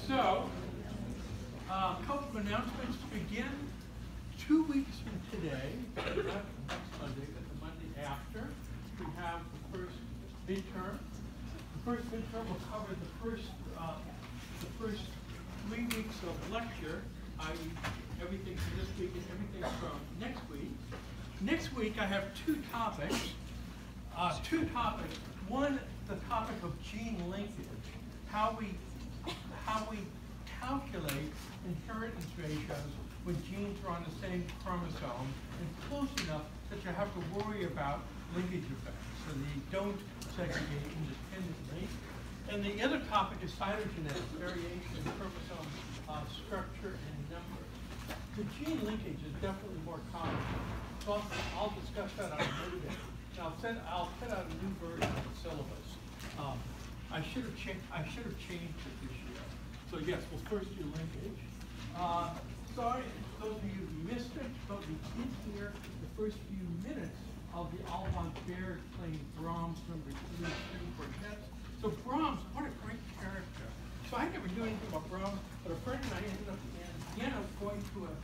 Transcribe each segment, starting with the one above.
So, a couple of announcements to begin. 2 weeks from today, not next Monday, but the Monday after, we have the first midterm. The first midterm will cover the first 3 weeks of lecture, i.e. everything from this week and everything from next week. Next week I have two topics. One, the topic of gene linkage, how we calculate inheritance ratios when genes are on the same chromosome and close enough that you have to worry about linkage effects, so they don't segregate independently. And the other topic is cytogenetics, variation in chromosome structure and number. The gene linkage is definitely more common, so I'll discuss that on Monday. And I'll put out a new version of the syllabus. I should have changed it this year. So yes, we'll first do linkage. Sorry, those of you who missed it, but we did hear the first few minutes of the Alban Berg playing Brahms number 3 quartets. So Brahms, what a great character. So I never knew anything about Brahms, but a friend and I ended up in Vienna going to a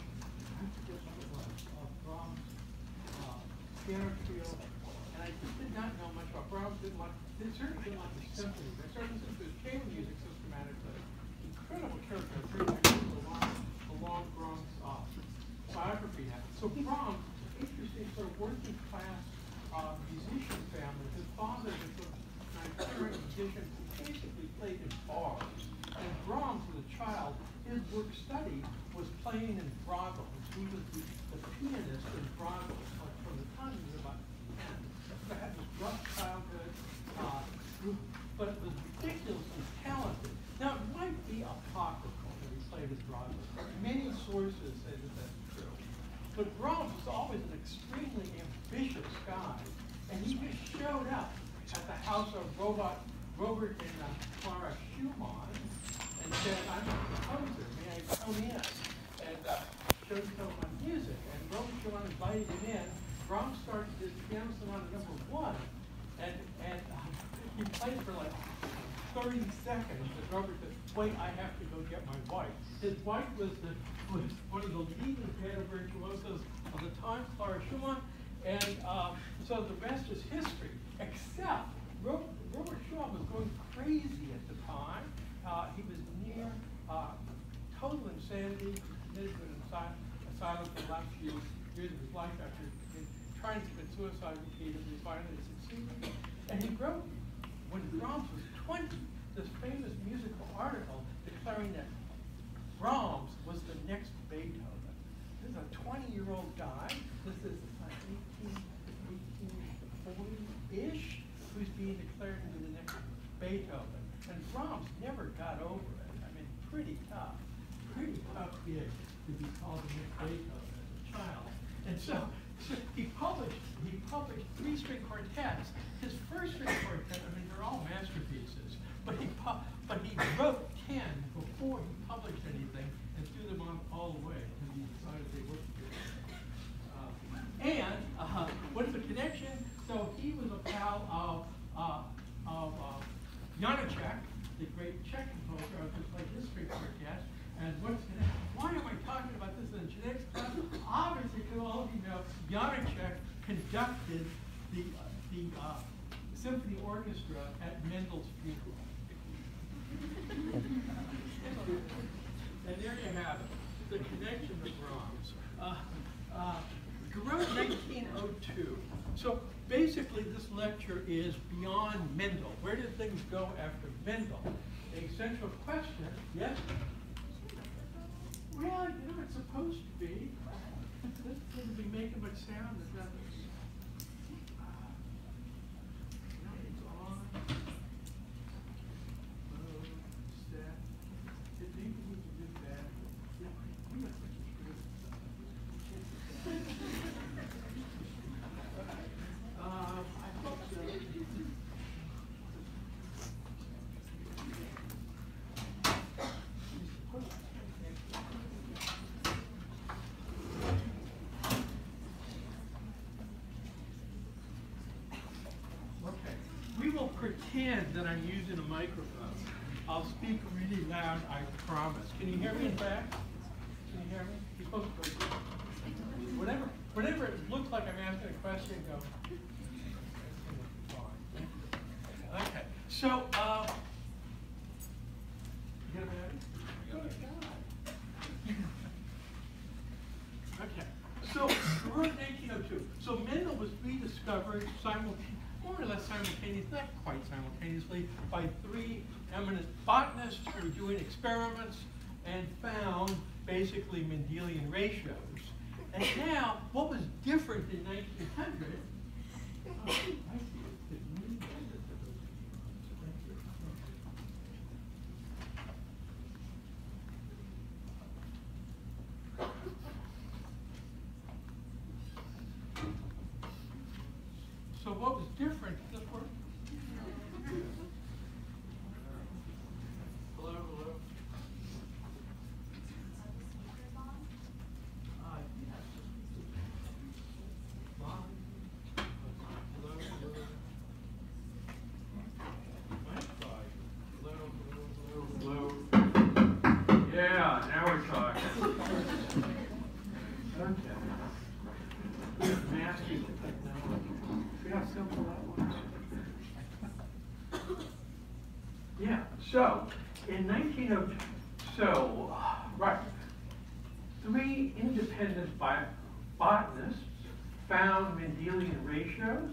Brahms piano trio, and I just did not know much about Brahms. Certainly didn't like the symphony. I started listening to his chamber music systematically. Incredible character. The long Brahms biography had. So Brahms, interesting sort of working class musician family. His father was an itinerant musician who basically played in bars. And Brahms, as a child, his work study was playing in brothels. He was the pianist in brothels from the time he was about 10. So had this rough childhood, but it was ridiculously talented. Now, it might be apocryphal that he played his brothels. Many sources say that that's true. But Brahms was always an extremely ambitious guy, and he just showed up at the house of Robert and Clara Schumann and said, "I'm a composer, may I come in?" And showed him my music. And Robert Schumann invited him in. Brahms started his piano sonata number 1, and he played for like 30 seconds. And Robert said, "Wait, I have to go get my wife." His wife was one of the leading piano virtuosos of the time, Clara Schumann, and so the rest is history. Except Robert Schumann was going crazy at the time. He was near total insanity. He committed an asylum for the last few years of his life after trying to commit suicide repeatedly. Finally succeeded. And he wrote, when Brahms was 20, this famous musical article declaring that Brahms was the next Beethoven. This is a 20-year-old guy. This is 1840-ish, who's being declared to be the next Beethoven. And Brahms never got over it. I mean, pretty tough gig to be called the next Beethoven as a child. And so he published 3-string quartets. His first string quartet, I mean, they're all masterpieces. But he wrote 10 before he published anything and threw them on all the way because he decided they weren't good. What's the connection? So he was a pal of Janáček, the great Czech composer, who played his string quartet. And why am I talking about this in a genetics class? Obviously, because all of you know, Janáček conducted the symphony orchestra at Mendel's funeral. And there you have it, the connection to Brahms. Garot 1902. So basically this lecture is beyond Mendel. Where did things go after Mendel? The essential question, yes? Well, it's supposed to be. This doesn't be making much sound. It's on. Pretend that I'm using a microphone. I'll speak really loud, I promise. Can you hear me in fact? Can you hear me? You're supposed to go. Whenever it looks like I'm asking a question, go. Okay, so, you got a battery? Okay, so we're in 1902. So Mendel was rediscovered more or less simultaneously, not quite simultaneously, by three eminent botanists who were doing experiments and found basically Mendelian ratios. And now, what was different in 1900? Oh, I see it. So what was different? Does this work? Hello, hello. Yes. Mom? Hello, hello. Hello, hello. Yeah, now we're talking. Okay. Mastery of technology. See how simple that was? Yeah, so in 1902, right, three independent botanists found Mendelian ratios,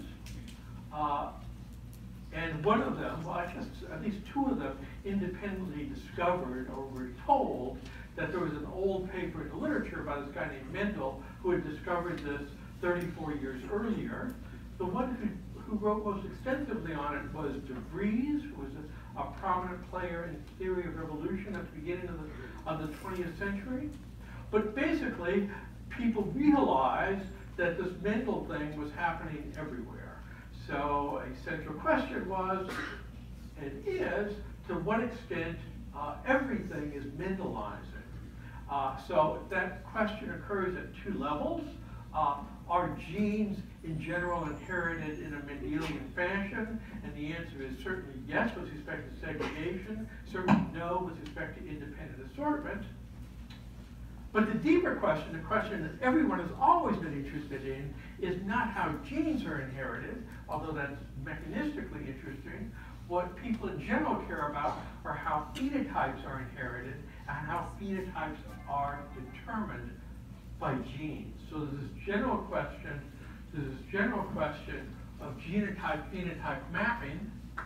and one of them, well, I guess at least two of them, independently discovered or were told that there was an old paper in the literature by this guy named Mendel who had discovered this 34 years earlier. The one who wrote most extensively on it was De Vries, who was a prominent player in theory of evolution at the beginning of the 20th century. But basically, people realized that this Mendel thing was happening everywhere. So a central question was, and is, to what extent everything is Mendelizing? So that question occurs at two levels. Are genes in general inherited in a Mendelian fashion? And the answer is certainly yes with respect to segregation, certainly no with respect to independent assortment. But the deeper question, the question that everyone has always been interested in, is not how genes are inherited, although that's mechanistically interesting. What people in general care about are how phenotypes are inherited and how phenotypes are determined by genes. So there's this general question of genotype-phenotype mapping.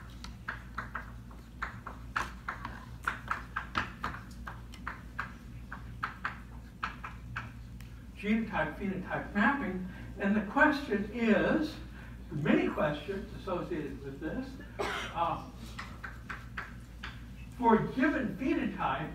Genotype-phenotype mapping, and the question is, many questions associated with this, for a given phenotype,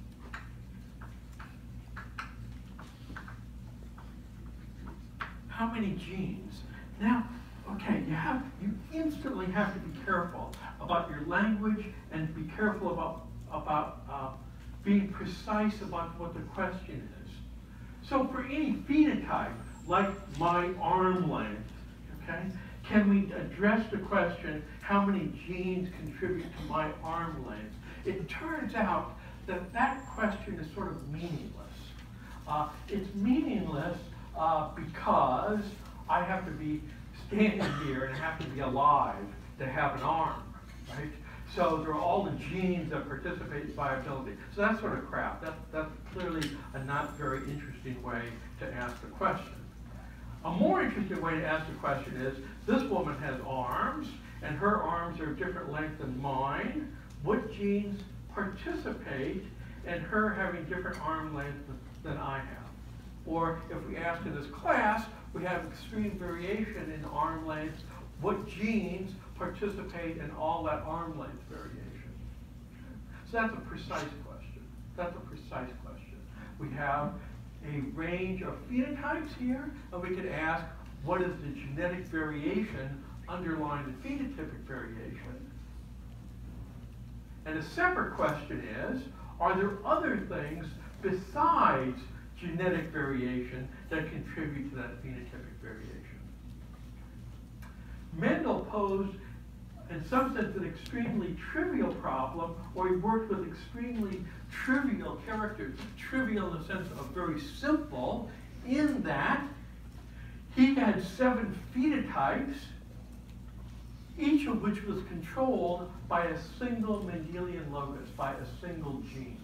how many genes? Now, okay, you instantly have to be careful about your language and be careful about being precise about what the question is. So for any phenotype, like my arm length, okay, can we address the question, how many genes contribute to my arm length? It turns out that that question is sort of meaningless. It's meaningless because I have to be standing here and have to be alive to have an arm, right? So there are all the genes that participate in viability. So that's sort of crap. That's clearly a not very interesting way to ask the question. A more interesting way to ask the question is, this woman has arms, and her arms are different length than mine. What genes participate in her having different arm length than I have? Or if we ask in this class, we have extreme variation in arm lengths. What genes participate in all that arm length variation? So that's a precise question. That's a precise question. We have a range of phenotypes here, and we could ask, what is the genetic variation underlying the phenotypic variation? And a separate question is, are there other things besides genetic variation that contribute to that phenotypic variation? Mendel posed in some sense, an extremely trivial problem, or he worked with extremely trivial characters. Trivial in the sense of very simple, in that he had 7 phenotypes, each of which was controlled by a single Mendelian locus, by a single gene.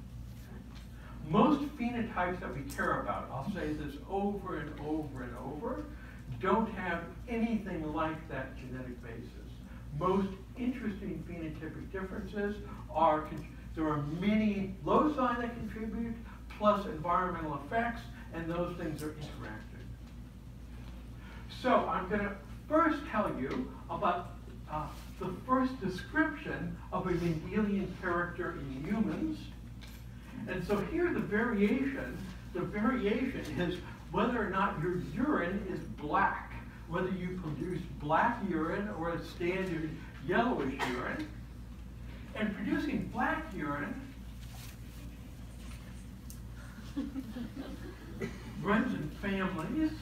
Most phenotypes that we care about, I'll say this over and over and over, don't have anything like that genetic basis. Most interesting phenotypic differences are, there are many loci that contribute, plus environmental effects, and those things are interacting. So I'm going to first tell you about the first description of a Mendelian character in humans. And so here the variation is whether or not your urine is black, whether you produce black urine or a standard yellowish urine. And producing black urine runs in families.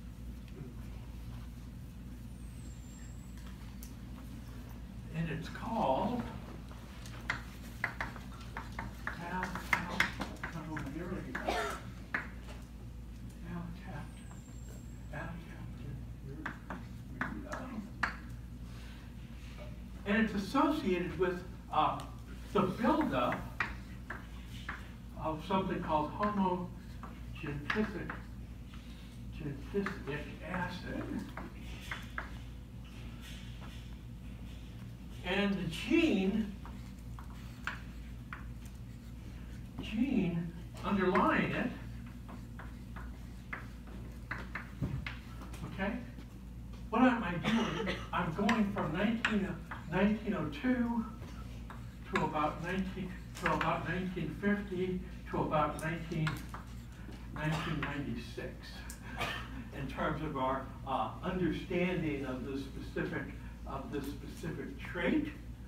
And it's called and it's associated with the buildup of something called homogentisic acid. And the gene underlying it, okay? What am I doing? I'm going from 1902 to about 1950 to about 1996 in terms of our understanding of this specific trait.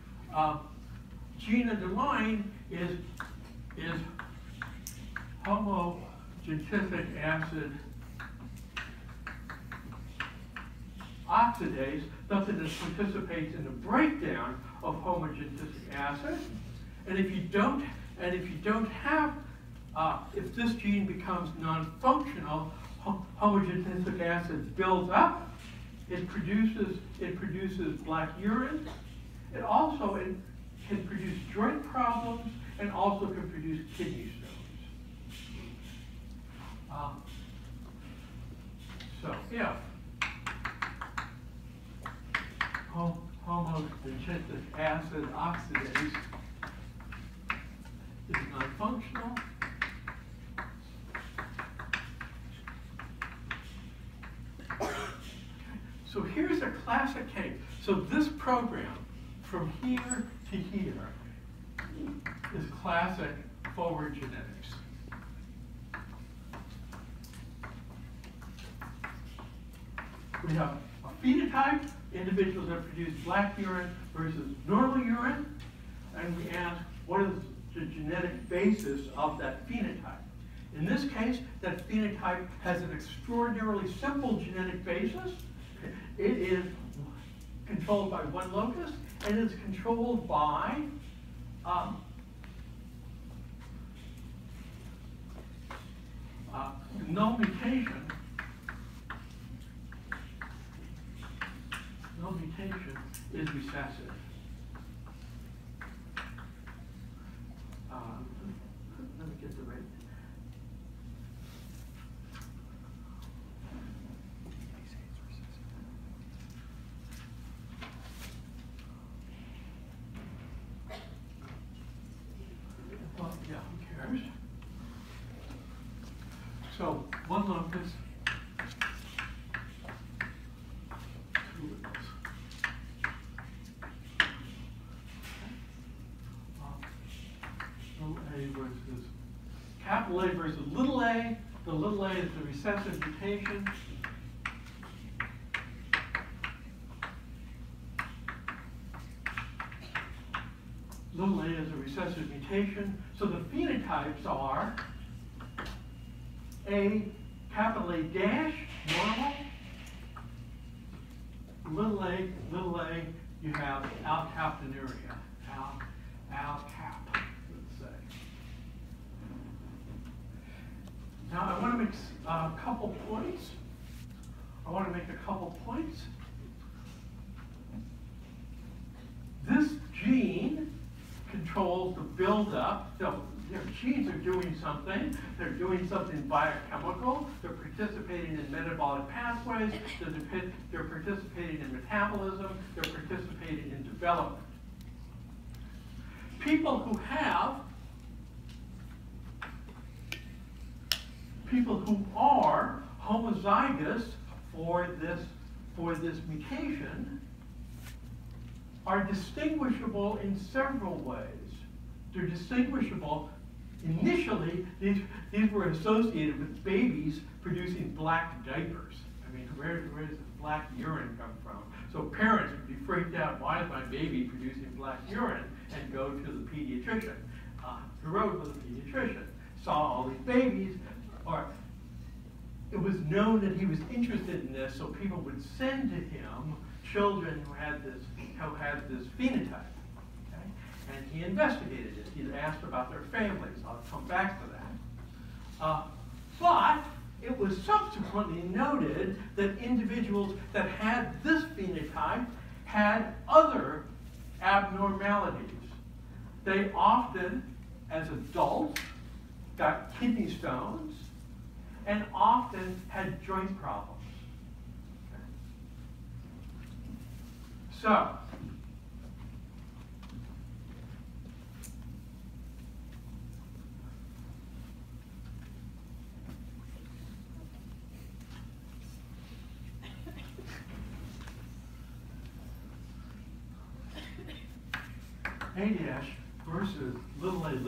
Gene underlying is homogentisic acid oxidase, something that participates in the breakdown of homogentisic acid. And if you don't have, if this gene becomes non-functional, homogentisic acid builds up. It produces black urine. It also can produce joint problems and also can produce kidney stones. So if homogentisic acid oxidase is non-functional, so here's a classic case. So this program, from here to here, is classic forward genetics. We have a phenotype, individuals that produce black urine versus normal urine, and we ask what is the genetic basis of that phenotype. In this case, that phenotype has an extraordinarily simple genetic basis. It is controlled by one locus, and it's controlled by null mutation. Null mutation is recessive. Let me get the right. Well, yeah, who cares? So one locus, two locus. Little a versus capital A versus little a. The little a is the recessive mutation. Little a is a recessive mutation. So the phenotypes are A, capital A dash, normal, little a, you have alkaptonuria, alkap, let's say. Now I want to make a couple points. This gene controls the buildup. So their genes are doing something. They're doing something biochemical. They're participating in metabolic pathways. They're participating in metabolism. They're participating in development. People who are homozygous for this mutation are distinguishable in several ways. They're distinguishable. Initially, these were associated with babies producing black diapers. I mean, where does this black urine come from? So parents would be freaked out, why is my baby producing black urine? And go to the pediatrician. He rode with a pediatrician, saw all these babies, or it was known that he was interested in this, so people would send to him children who had this phenotype. Okay? And he investigated it. He asked about their families. I'll come back to that. But it was subsequently noted that individuals that had this phenotype had other abnormalities. They often, as adults, got kidney stones and often had joint problems. Okay. So, A' versus little a.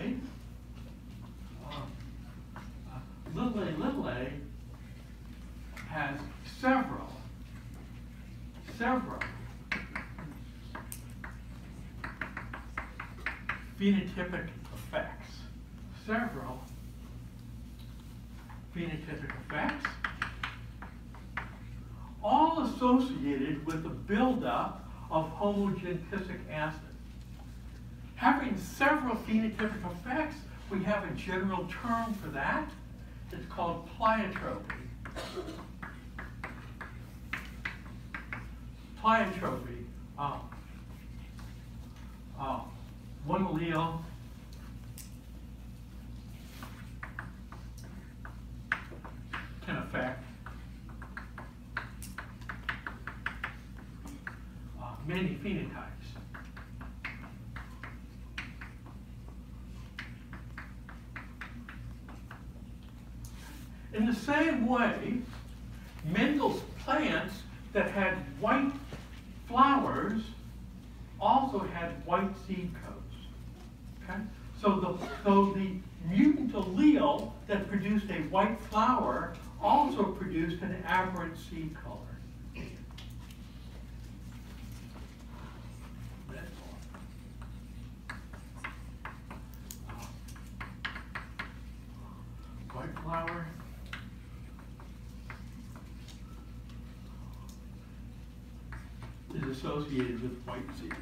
Little a has several phenotypic effects. All associated with the buildup of homogentic acid. Having several phenotypic effects, we have a general term for that. It's called pleiotropy. Pleiotropy. One allele can affect many phenotypes. In the same way, Mendel's plants that had white flowers also had white seed coats. Okay? So the mutant allele that produced a white flower also produced an aberrant seed color. White flower. Is associated with white seed.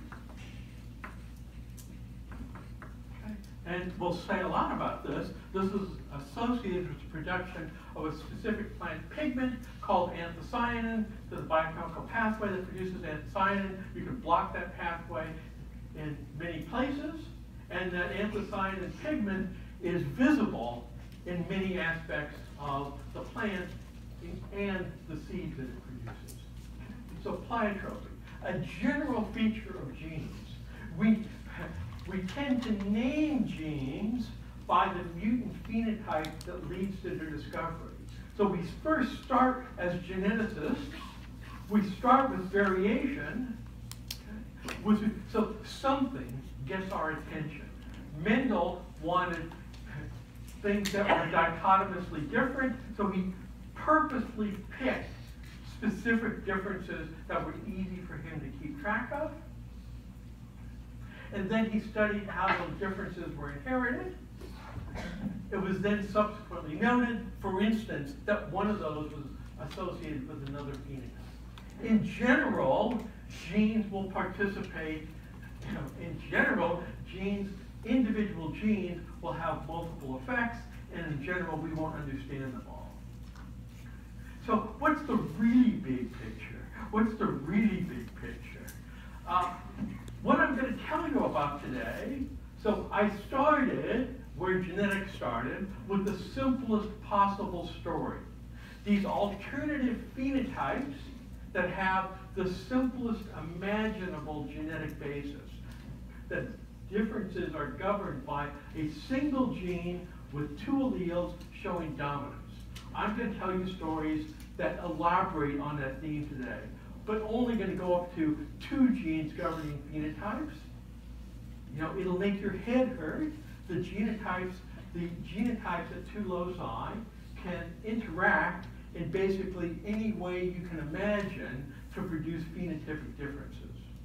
Okay. And we'll say a lot about this. This is associated with the production of a specific plant pigment called anthocyanin. There's a biochemical pathway that produces anthocyanin. You can block that pathway in many places, and that anthocyanin pigment is visible in many aspects of the plant and the seeds that it produces. So pleiotropy, a general feature of genes. We tend to name genes by the mutant phenotype that leads to their discovery. So we first start as geneticists. We start with variation. Okay? So something gets our attention. Mendel wanted things that were dichotomously different, so he purposely picked specific differences that were easy for him to keep track of. And then he studied how those differences were inherited. It was then subsequently noted, for instance, that one of those was associated with another phenotype. In general, genes will participate. In general, individual genes will have multiple effects, and in general, we won't understand them all. So what's the really big picture? What's the really big picture? What I'm going to tell you about today, so I started where genetics started with the simplest possible story. These alternative phenotypes that have the simplest imaginable genetic basis. The differences are governed by a single gene with two alleles showing dominance. I'm going to tell you stories that elaborate on that theme today, but only going to go up to 2 genes governing phenotypes. It'll make your head hurt. The genotypes at 2 loci can interact in basically any way you can imagine to produce phenotypic differences.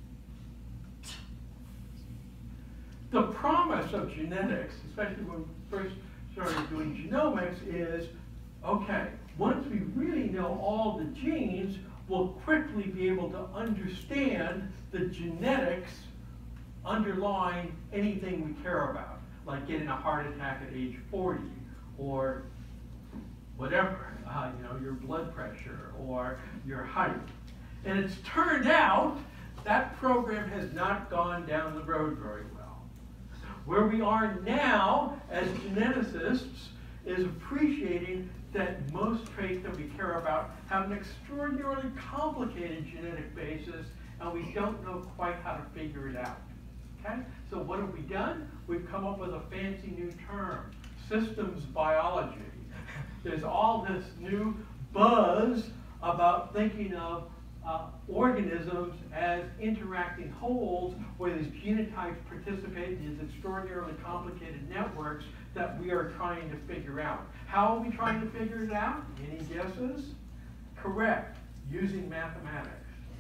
The promise of genetics, especially when we first started doing genomics, is, okay, once we really know all the genes, we'll quickly be able to understand the genetics underlying anything we care about, like getting a heart attack at age 40, or whatever, your blood pressure, or your height. And it's turned out that program has not gone down the road very well. Where we are now as geneticists is appreciating that most traits that we care about have an extraordinarily complicated genetic basis, and we don't know quite how to figure it out. Okay? So what have we done? We've come up with a fancy new term, systems biology. There's all this new buzz about thinking of organisms as interacting wholes where these genotypes participate in these extraordinarily complicated networks that we are trying to figure out. How are we trying to figure it out? Any guesses? Correct. Using mathematics.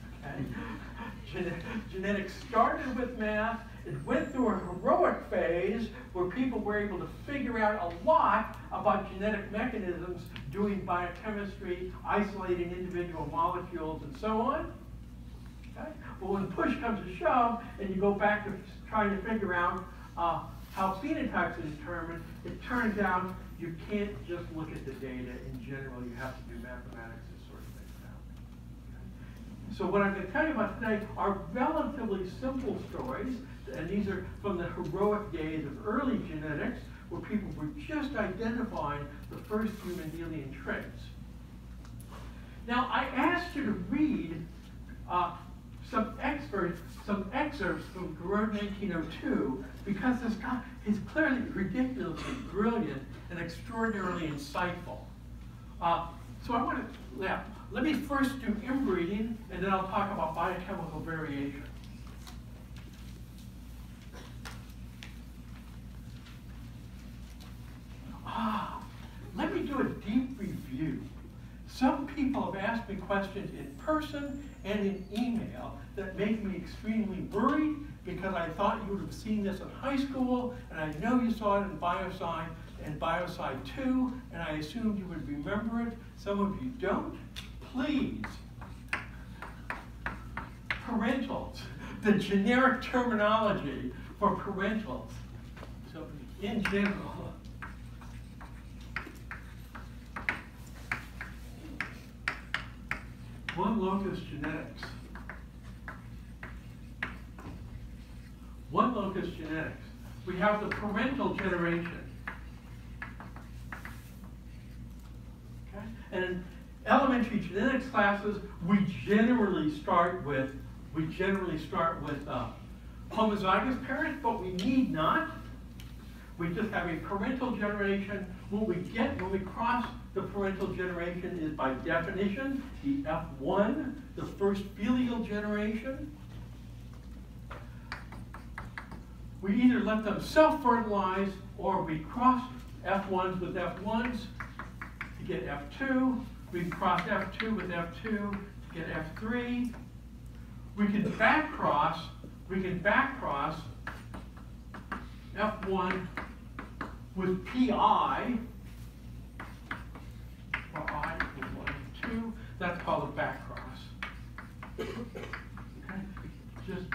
Okay? Genetics started with math. It went through a heroic phase where people were able to figure out a lot about genetic mechanisms, doing biochemistry, isolating individual molecules, and so on. Okay? But when push comes to shove, and you go back to trying to figure out how phenotypes are determined, it turns out you can't just look at the data. In general, you have to do mathematics to sort things out. Okay? So what I'm going to tell you about today are relatively simple stories, and these are from the heroic days of early genetics, where people were just identifying the first human alien traits. Now, I asked you to read some excerpts from Garreau 1902, because this guy is clearly ridiculously brilliant and extraordinarily insightful. So I want to, let me first do inbreeding, and then I'll talk about biochemical variation. Let me do a deep review. Some people have asked me questions in person and in email that make me extremely worried, because I thought you would have seen this in high school, and I know you saw it in Biosci and Biosci 2, and I assumed you would remember it. Some of you don't. Please, parentals, the generic terminology for parentals. So in general, one locus genetics. One locus genetics. We have the parental generation. Okay? And in elementary genetics classes, we generally start with homozygous parents, but we need not. We just have a parental generation. What we get when we cross the parental generation is, by definition, the F1, the first filial generation. We either let them self-fertilize, or we cross F1s with F1s to get F2. We can cross F2 with F2 to get F3. We can back cross F1 with PI, or I equals 1 to 2. That's called a back cross. Okay?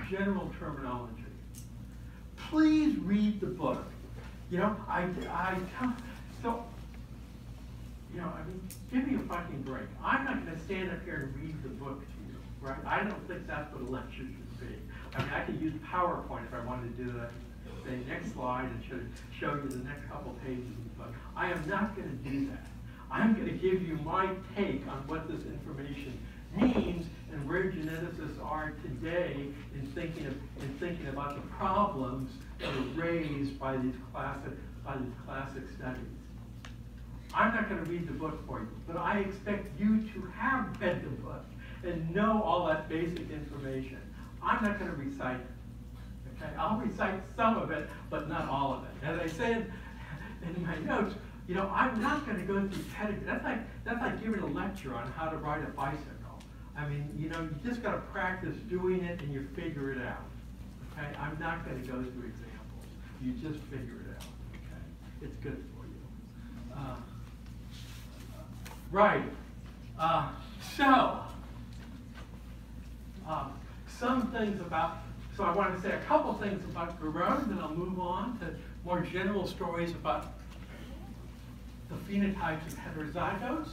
general terminology. Please read the book. You know, I tell, so, you know, I mean, give me a fucking break. I'm not gonna stand up here and read the book to you, right? I don't think that's what a lecture should be. I mean, I could use PowerPoint if I wanted to do that. Say, next slide, and show you the next couple pages of the book. I am not gonna do that. I'm gonna give you my take on what this information means and where geneticists are today in thinking about the problems that are raised by these classic studies. I'm not going to read the book for you, but I expect you to have read the book and know all that basic information. I'm not going to recite it. Okay, I'll recite some of it, but not all of it. As I said in my notes, you know, I'm not going to go through pedigree. That's like giving a lecture on how to ride a bicycle. I mean, you know, you just got to practice doing it and you figure it out. Okay, I'm not going to go through examples. You just figure it out. Okay, it's good for you. Right. Some things about. So I want to say a couple things about Garrod, then I'll move on to more general stories about the phenotypes of heterozygotes.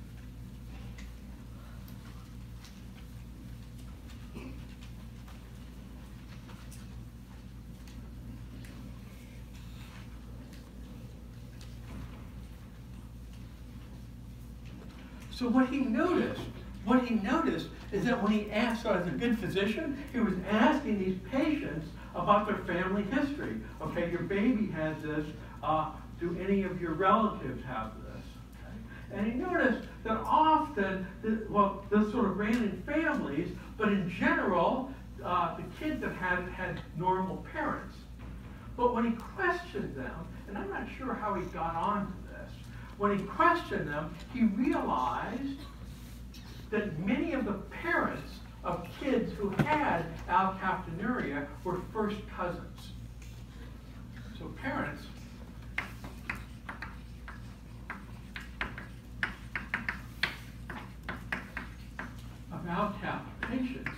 So what he noticed is that when he asked, so as a good physician, he was asking these patients about their family history. Okay, your baby has this. Do any of your relatives have this? Okay. And he noticed that often, this sort of ran in families, but in general, the kids that had normal parents. But when he questioned them, and I'm not sure how he got onto this, when he questioned them, he realized that many of the parents of kids who had alkaptonuria were first cousins. So parents of alkap patients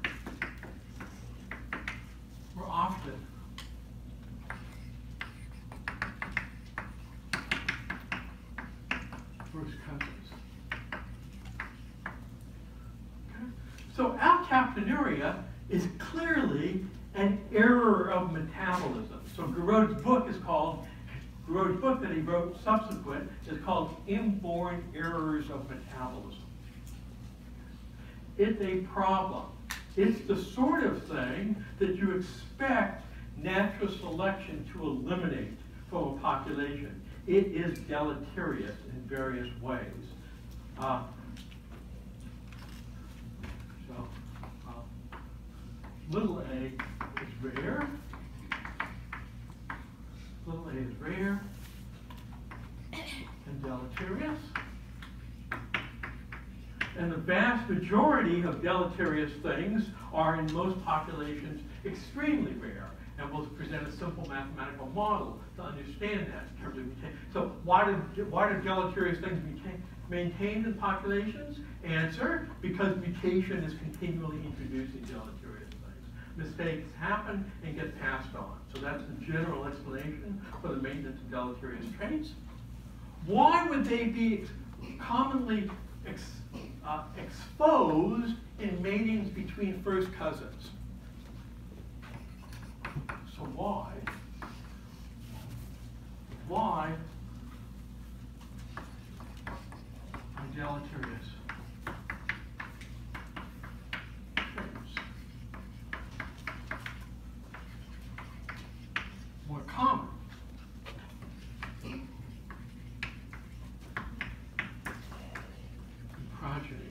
were often first cousins. Okay. So alkaptonuria is clearly an error of metabolism. So Garrod's book that he wrote subsequent is called Inborn Errors of Metabolism. It's a problem. It's the sort of thing that you expect natural selection to eliminate from a population. It is deleterious in various ways. Little a is rare. Little a is rare and deleterious. And the vast majority of deleterious things are, in most populations, extremely rare. And we'll present a simple mathematical model to understand that in terms of mutation. So why do deleterious things maintained in populations? Answer, because mutation is continually introducing deleterious things. Mistakes happen and get passed on. So that's the general explanation for the maintenance of deleterious traits. Why would they be commonly exposed in matings between first cousins? So why are deleterious traits more common? Progeny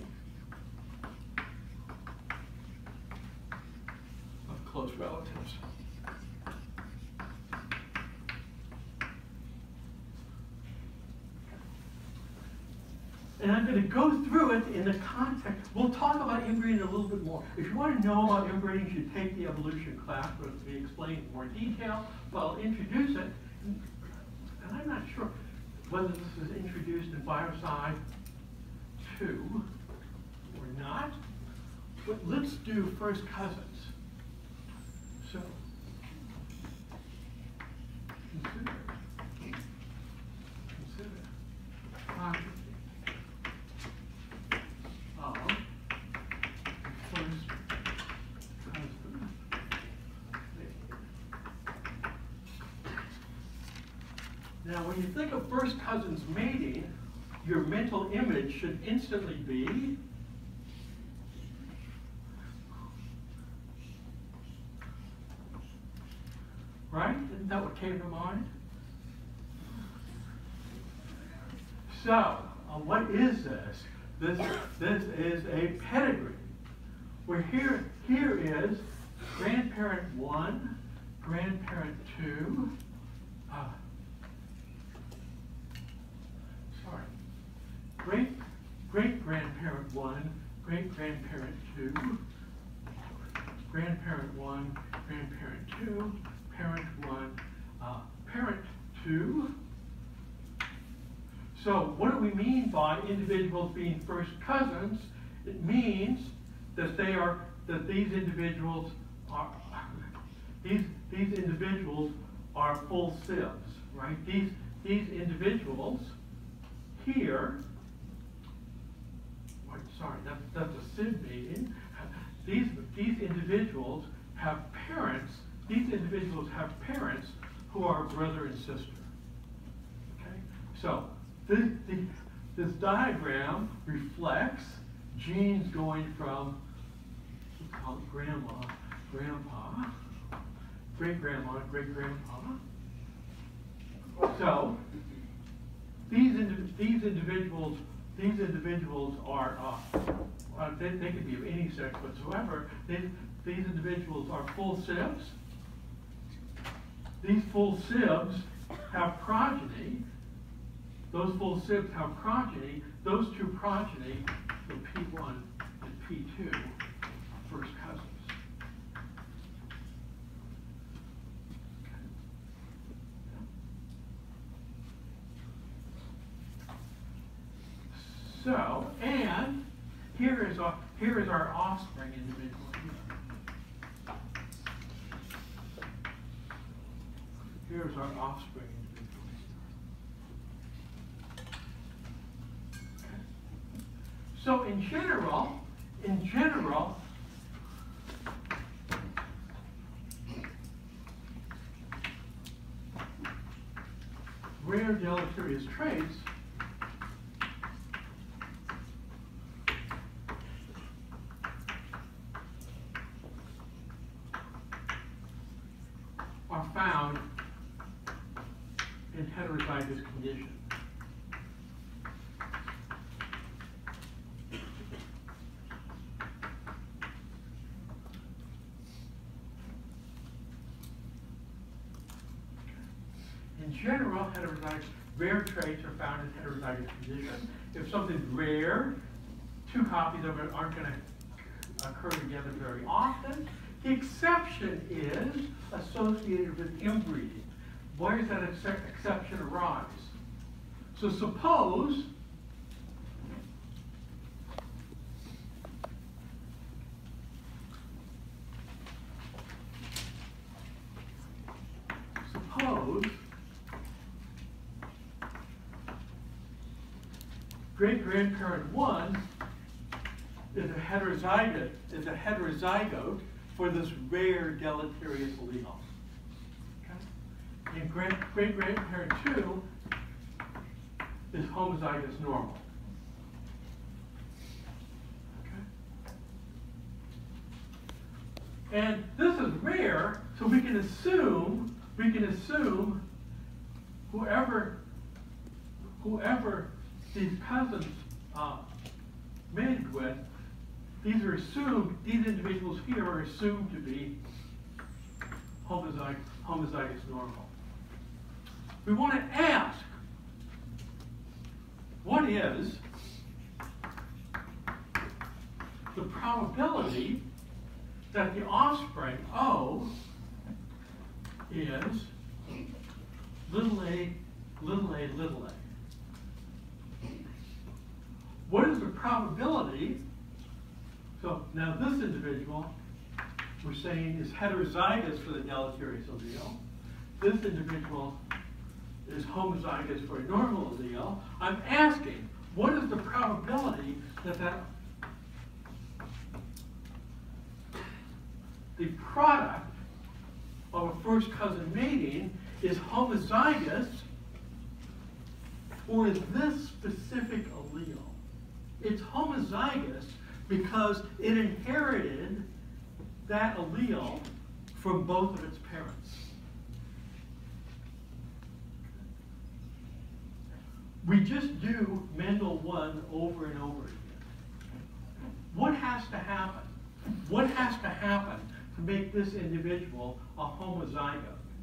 of close relatives. And I'm going to go through it in the context. We'll talk about inbreeding a little bit more. If you want to know about inbreeding, you should take the evolution class where it'll be explained in more detail. But I'll introduce it. And I'm not sure whether this was introduced in Biocide 2 or not. But let's do first cousins. Now, when you think of first cousins mating, your mental image should instantly be right? Isn't that what came to mind? So, what is this? This is a pedigree. Where here is grandparent 1, grandparent 2, great-grandparent 1, great-grandparent 2, grandparent 1, grandparent 2, parent 1, parent 2. So what do we mean by individuals being first cousins? It means that these individuals are full sibs, right? These individuals here, sorry, that's a sib meeting. These individuals have parents. These individuals have parents who are brother and sister. Okay, so this diagram reflects genes going from, let's call it grandma, grandpa, great-grandma, great-grandpa. So these individuals are they can be of any sex whatsoever. These individuals are full sibs. These full sibs have progeny. Those full sibs have progeny. Those two progeny, the P1 and P2, first cousins. So, and here is our offspring individual here. Here's our offspring individual here. Okay. So in general, rare deleterious traits are found in heterozygous condition. In general, rare traits are found in heterozygous condition. If something's rare, two copies of it aren't going to occur together very often. The exception is associated with inbreeding. Where does that exception arise? So suppose great-grandparent 1 is a heterozygote for this rare deleterious allele. Okay? And great-grandparent 2 is homozygous normal. Okay? And this is rare, so we can assume whoever these cousins mated with, these individuals here are assumed to be homozygous normal. We want to ask, what is the probability that the offspring O is little a, little a, little a? What is the probability? So now this individual, we're saying, is heterozygous for the deleterious allele. This individual is homozygous for a normal allele. I'm asking, what is the probability that the product of a first cousin mating is homozygous or is this specific allele? It's homozygous because it inherited that allele from both of its parents. We just do Mendel 1 over and over again. What has to happen? What has to happen to make this individual a homozygote?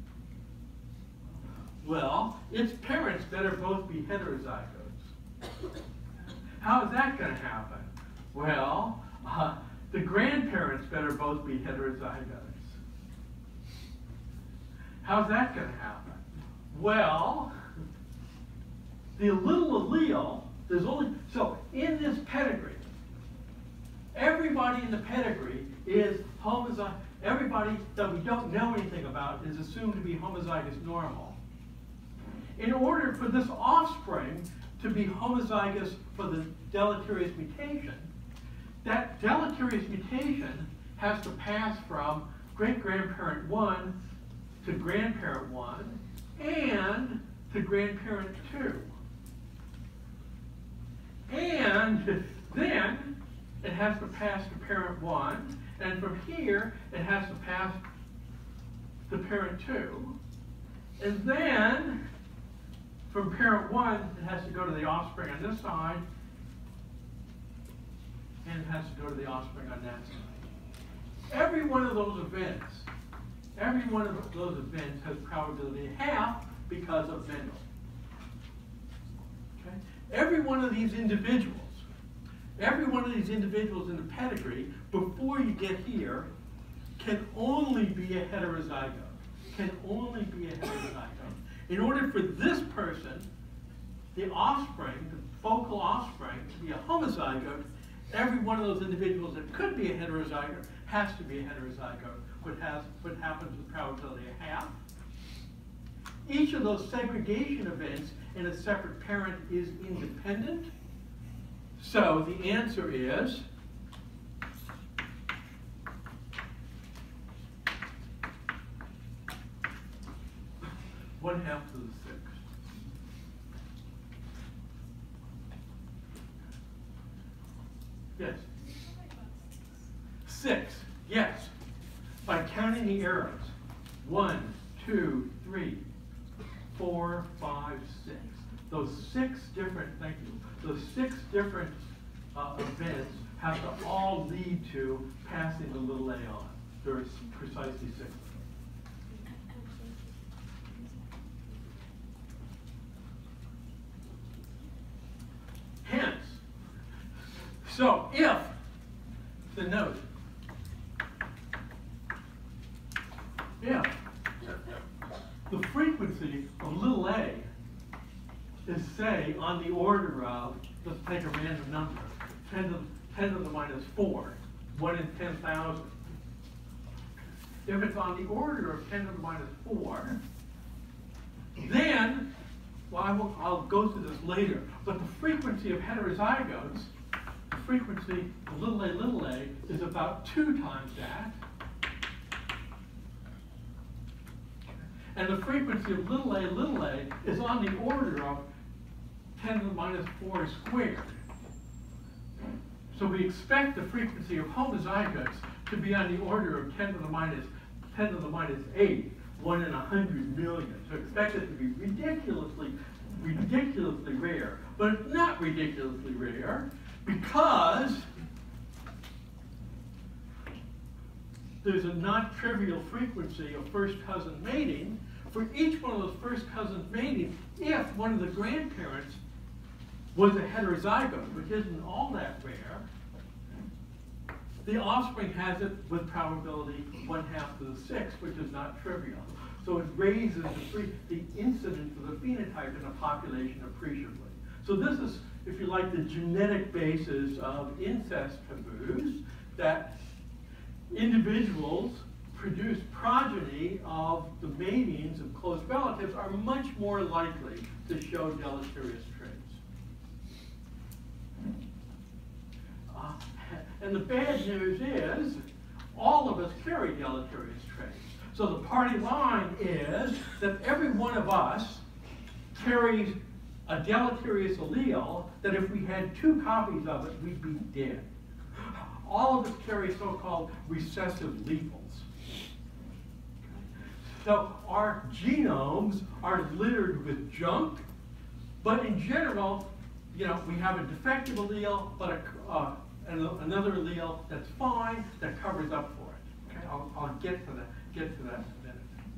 Well, its parents better both be heterozygotes. How is that going to happen? Well, the grandparents better both be heterozygotes. How's that going to happen? Well, the little allele, there's only, so in this pedigree, everybody in the pedigree is homozygous. Everybody that we don't know anything about is assumed to be homozygous normal. In order for this offspring to be homozygous for the deleterious mutation, that deleterious mutation has to pass from great-grandparent 1 to grandparent 1 and to grandparent 2. And then it has to pass to parent 1, and from here it has to pass to parent 2. And then from parent 1 it has to go to the offspring on this side, and it has to go to the offspring on that side. Every one of those events has probability half because of Mendel. Okay? Every one of these individuals in the pedigree, before you get here, can only be a heterozygote. In order for this person, the offspring, the focal offspring, to be a homozygote, every one of those individuals that could be a heterozygote has to be a heterozygote, what happens with probability of half. Each of those segregation events in a separate parent is independent. So the answer is 1/2 to the 6th. Yes? 6, yes. By counting the arrows. 1, 2, 3, 4, 5, 6. Those 6 different, thank you, those 6 different events have to all lead to passing the little a on. There are precisely 6 of them. Hence, so if the note, if the frequency of little a is, say, on the order of, let's take a random number, 10 to the minus 4, 1 in 10,000. If it's on the order of 10 to the minus 4, then, well, I'll go through this later, but the frequency of heterozygotes, the frequency of little a, is about 2 times that. And the frequency of little a is on the order of 10 to the minus 4 squared. So we expect the frequency of homozygotes to be on the order of 10 to the minus 8, 1 in 100 million. So expect it to be ridiculously rare. But it's not ridiculously rare because there's a not trivial frequency of first cousin mating. For each one of those first cousins mating, if one of the grandparents was a heterozygote, which isn't all that rare, the offspring has it with probability 1/2 to the 6th, which is not trivial. So it raises the incidence of the phenotype in a population appreciably. So this is, if you like, the genetic basis of incest taboos, that individuals produce progeny of the matings of close relatives are much more likely to show deleterious traits. And the bad news is, all of us carry deleterious traits. So the party line is that every one of us carries a deleterious allele that if we had 2 copies of it, we'd be dead. All of us carry so-called recessive lethals. So our genomes are littered with junk, but in general, you know, we have a defective allele, but another allele that's fine, that covers up for it. Okay, I'll get to that in a minute.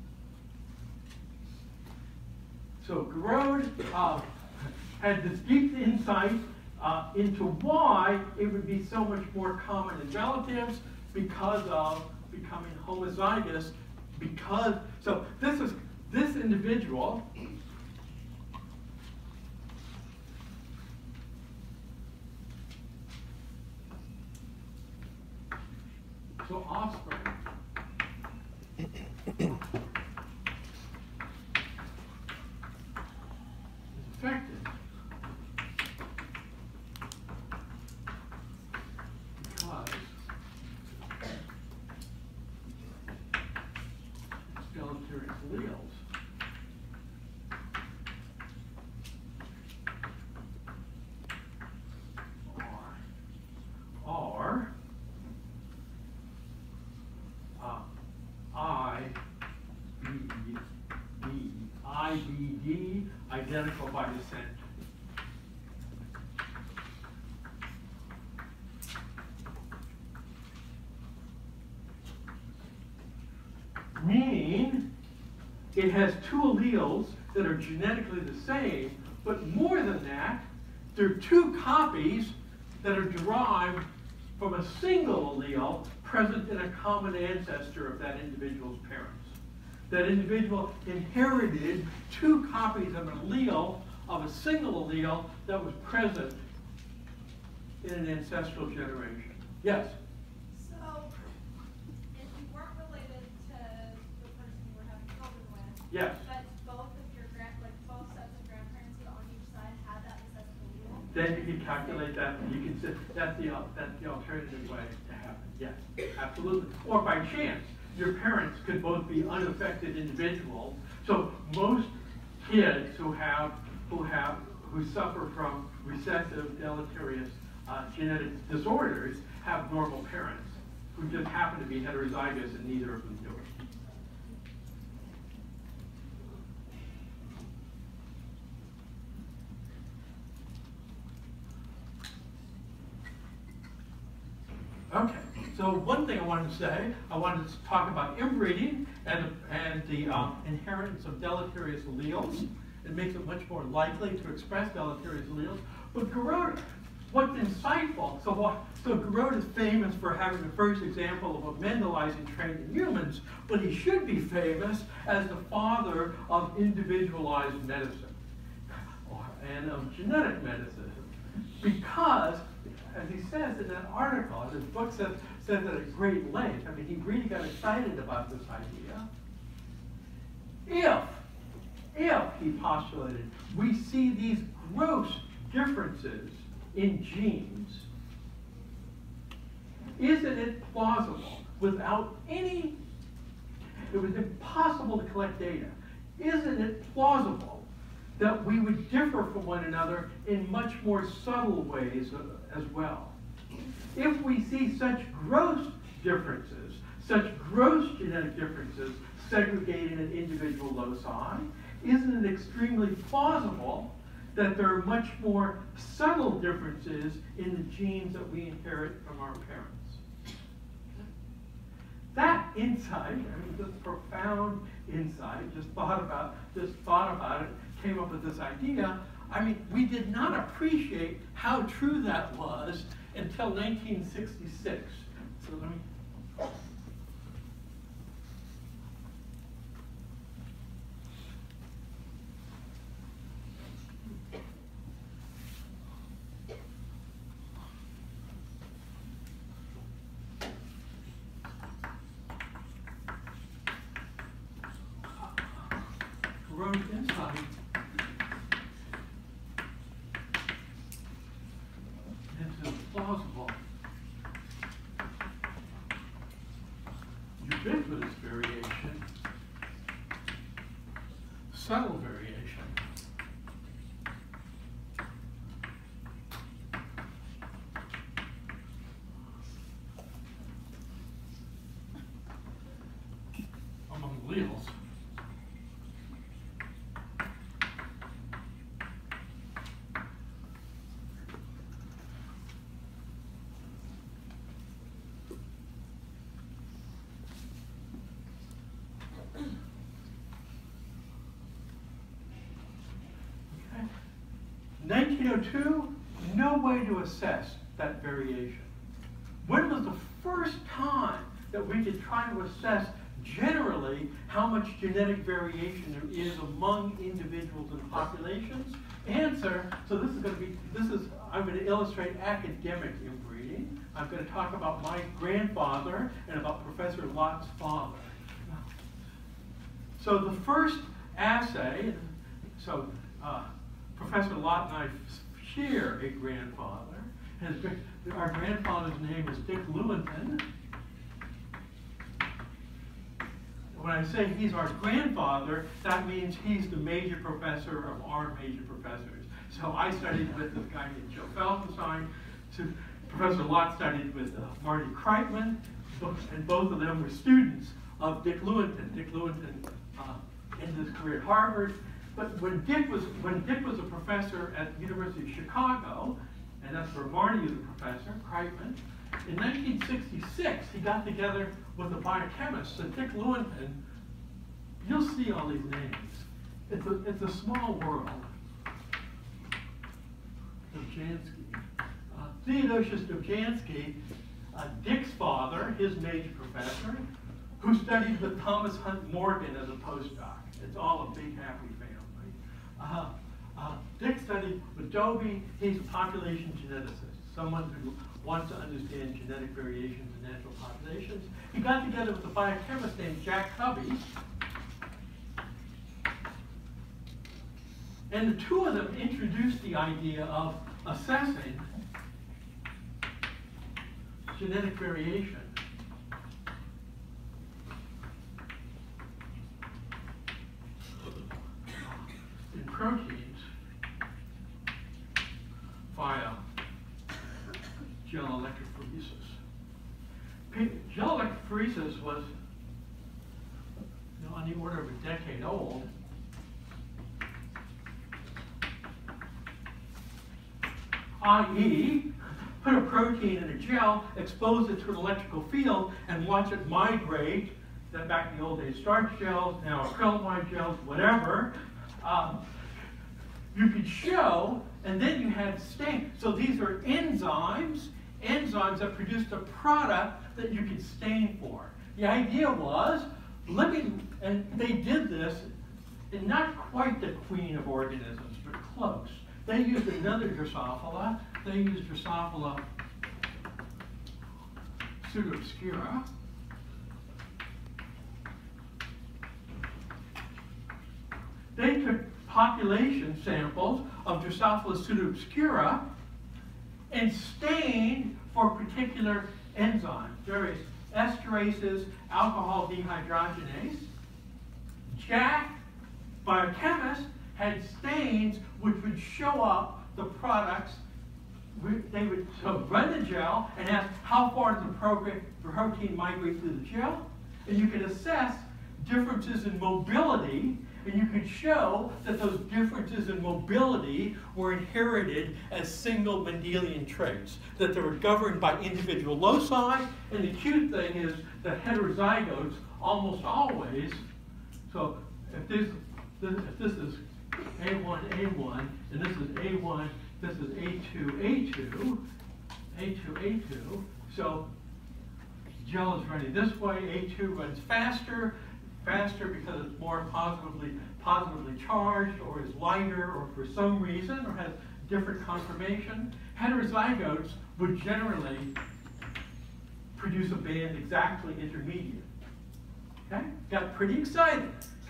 So Garrod had this deep insight into why it would be so much more common in relatives because of becoming homozygous. So this individual so offspring is affected because deleterious alleles are IBD, identical by descent. Meaning it has 2 alleles that are genetically the same, but more than that, there are 2 copies that are derived from a single allele present in a common ancestor of that individual's parents. That individual inherited 2 copies of an allele, of a single allele that was present in an ancestral generation. Yes? So, if you weren't related to the person you were having children with, Yes. but both of your both sets of grandparents on each side had that recessive allele, Then you can calculate that, and you can say that's the alternative way to happen. Yes, absolutely. Or by chance, your parents could both be unaffected individuals. So most kids who suffer from recessive deleterious genetic disorders have normal parents who just happen to be heterozygous and neither of them do it. Okay, so one thing I wanted to say, I wanted to talk about inbreeding and the inheritance of deleterious alleles. It makes it much more likely to express deleterious alleles. But Garrod, what's insightful, so Garrod is famous for having the first example of a Mendelizing trait in humans, but he should be famous as the father of individualized medicine and of genetic medicine. Because, as he says in that article, his book says it at great length. I mean, he really got excited about this idea. If, he postulated, we see these gross differences in genes, isn't it plausible, without any, it was impossible to collect data, isn't it plausible that we would differ from one another in much more subtle ways as well? If we see such gross differences, such gross genetic differences segregated in individual loci, isn't it extremely plausible that there are much more subtle differences in the genes that we inherit from our parents? That insight, I mean, this profound insight, just thought about it, came up with this idea. I mean, we did not appreciate how true that was until 1966. So let me. Garrod's insight into plausible ubiquitous variation, subtle variation, alleles. Okay. 1902, no way to assess that variation. When was the first time that we could try to assess generally how much genetic variation there is among individuals and populations? Answer, so this is going to be, I'm going to illustrate academic inbreeding. I'm going to talk about my grandfather and about Professor Lott's father. So the first assay, Professor Lott and I share a grandfather. Our grandfather's name is Dick Lewontin. When I say he's our grandfather, that means he's the major professor of our major professors. So I studied with this guy named Joe Felsenstein. Professor Lott studied with Marty Kreitman, and both of them were students of Dick Lewontin. Dick Lewontin ended his career at Harvard. But when Dick was a professor at the University of Chicago, and that's where Marty is a professor, Kreitman, in 1966 he got together with a biochemist, and Dick Lewontin. You'll see all these names. It's a small world. Dobzhansky. Theodosius Dobzhansky, Dick's father, his major professor, who studied with Thomas Hunt Morgan as a postdoc. It's all a big happy family. Dick studied with Dobie. He's a population geneticist, someone who wants to understand genetic variations in natural populations. He got together with a biochemist named Jack Covey, and the two of them introduced the idea of assessing genetic variation in proteins via gel electrophoresis. Gel electrophoresis was on the order of a decade old. I.e., put a protein in a gel, expose it to an electrical field, and watch it migrate. Then back in the old days, starch gels, now acrylamide gels, whatever. You could show, and then you had stain. So these are enzymes that produced a product that you could stain for. The idea was, and they did this, and not quite the queen of organisms, but close. They used another Drosophila. They used Drosophila pseudoobscura. They took population samples of Drosophila pseudoobscura and stained for particular enzymes, various esterases, alcohol dehydrogenase. Jack, biochemist, had stains which would show up the products. They would run the gel and ask how far does the protein migrate through the gel, and you could assess differences in mobility, and you could show that those differences in mobility were inherited as single Mendelian traits, that they were governed by individual loci, and the cute thing is that heterozygotes almost always, so if this is A1, A1, and this is A1, this is A2, A2, A2, A2, so gel is running this way, A2 runs faster because it's more positively charged, or is lighter, or for some reason, or has different conformation. Heterozygotes would generally produce a band exactly intermediate. Okay? Got pretty excited.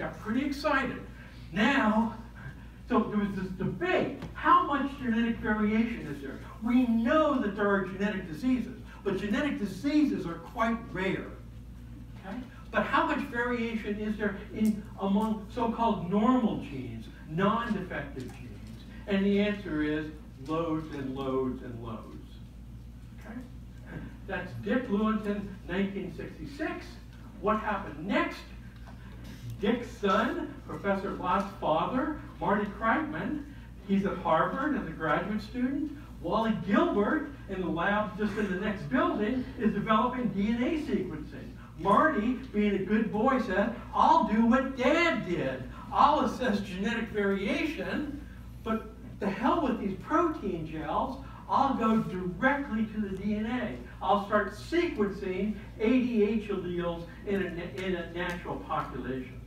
Now, so there was this debate. How much genetic variation is there? We know that there are genetic diseases, but genetic diseases are quite rare. Okay? But how much variation is there among so-called normal genes, non-defective genes? And the answer is loads and loads and loads. Okay? That's Dick Lewontin, 1966. What happened next? Dick's son, Professor Lott's father, Marty Kreitman, he's at Harvard as a graduate student. Wally Gilbert, in the lab just in the next building, is developing DNA sequencing. Marty, being a good boy, said, I'll do what Dad did. I'll assess genetic variation, but the hell with these protein gels, I'll go directly to the DNA. I'll start sequencing ADH alleles in a natural population.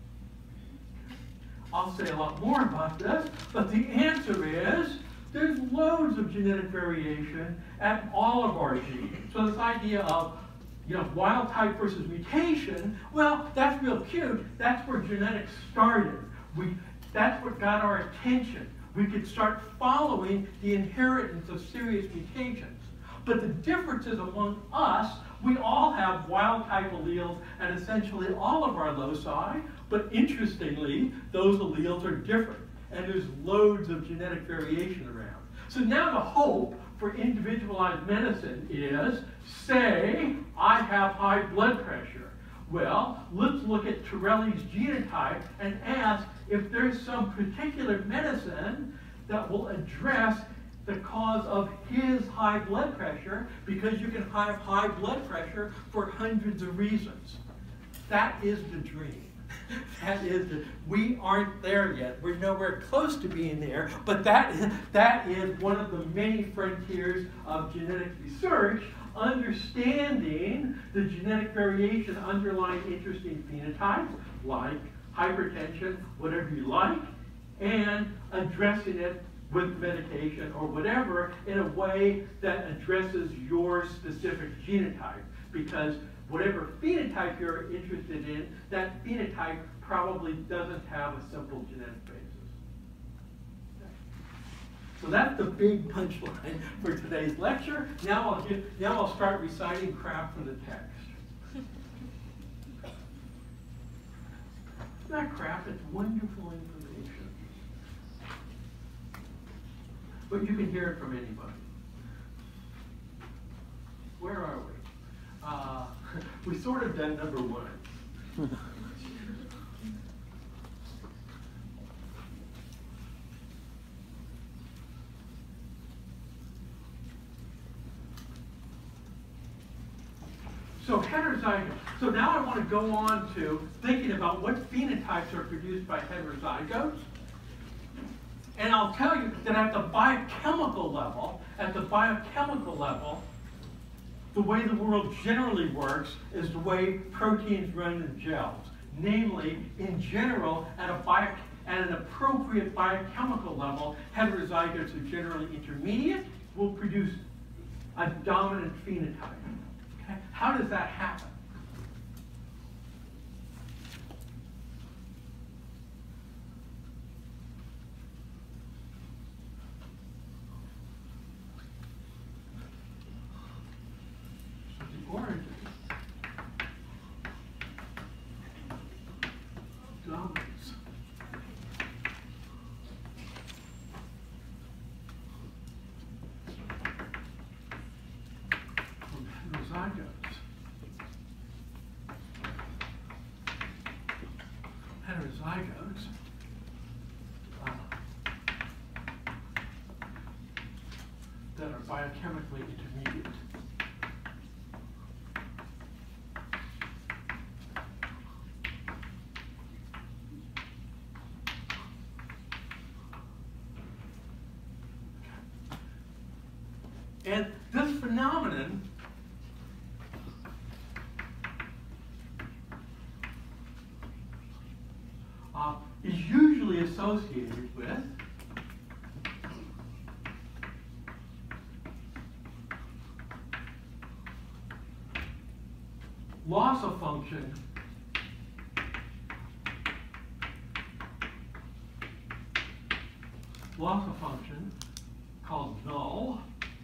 I'll say a lot more about this, but the answer is there's loads of genetic variation at all of our genes. So this idea of wild type versus mutation, well, that's real cute. That's where genetics started. That's what got our attention. We could start following the inheritance of serious mutations. But the differences among us, we all have wild type alleles at essentially all of our loci, but interestingly, those alleles are different, and there's loads of genetic variation around. So now the hope for individualized medicine is, say, I have high blood pressure. Well, let's look at Torelli's genotype and ask if there's some particular medicine that will address the cause of his high blood pressure, because you can have high blood pressure for hundreds of reasons. That is the dream. We aren't there yet. We're nowhere close to being there, but that is one of the many frontiers of genetic research, understanding the genetic variation underlying interesting phenotypes, like hypertension, whatever you like, and addressing it with medication or whatever in a way that addresses your specific genotype. Because whatever phenotype you're interested in, that phenotype probably doesn't have a simple genetic basis. So that's the big punchline for today's lecture. Now I'll start reciting crap from the text. It's not crap, it's wonderful information. But you can hear it from anybody. Where are we? We sort of done number one. So heterozygous. So now I want to go on to thinking about what phenotypes are produced by heterozygotes. And I'll tell you that at the biochemical level, the way the world generally works is the way proteins run in gels. Namely, in general, at an appropriate biochemical level, heterozygotes are generally intermediate, will produce a dominant phenotype. Okay? How does that happen? Origin. Dominance. From heterozygotes. Heterozygotes that are biochemically intermediate. And this phenomenon is usually associated with loss of function called null,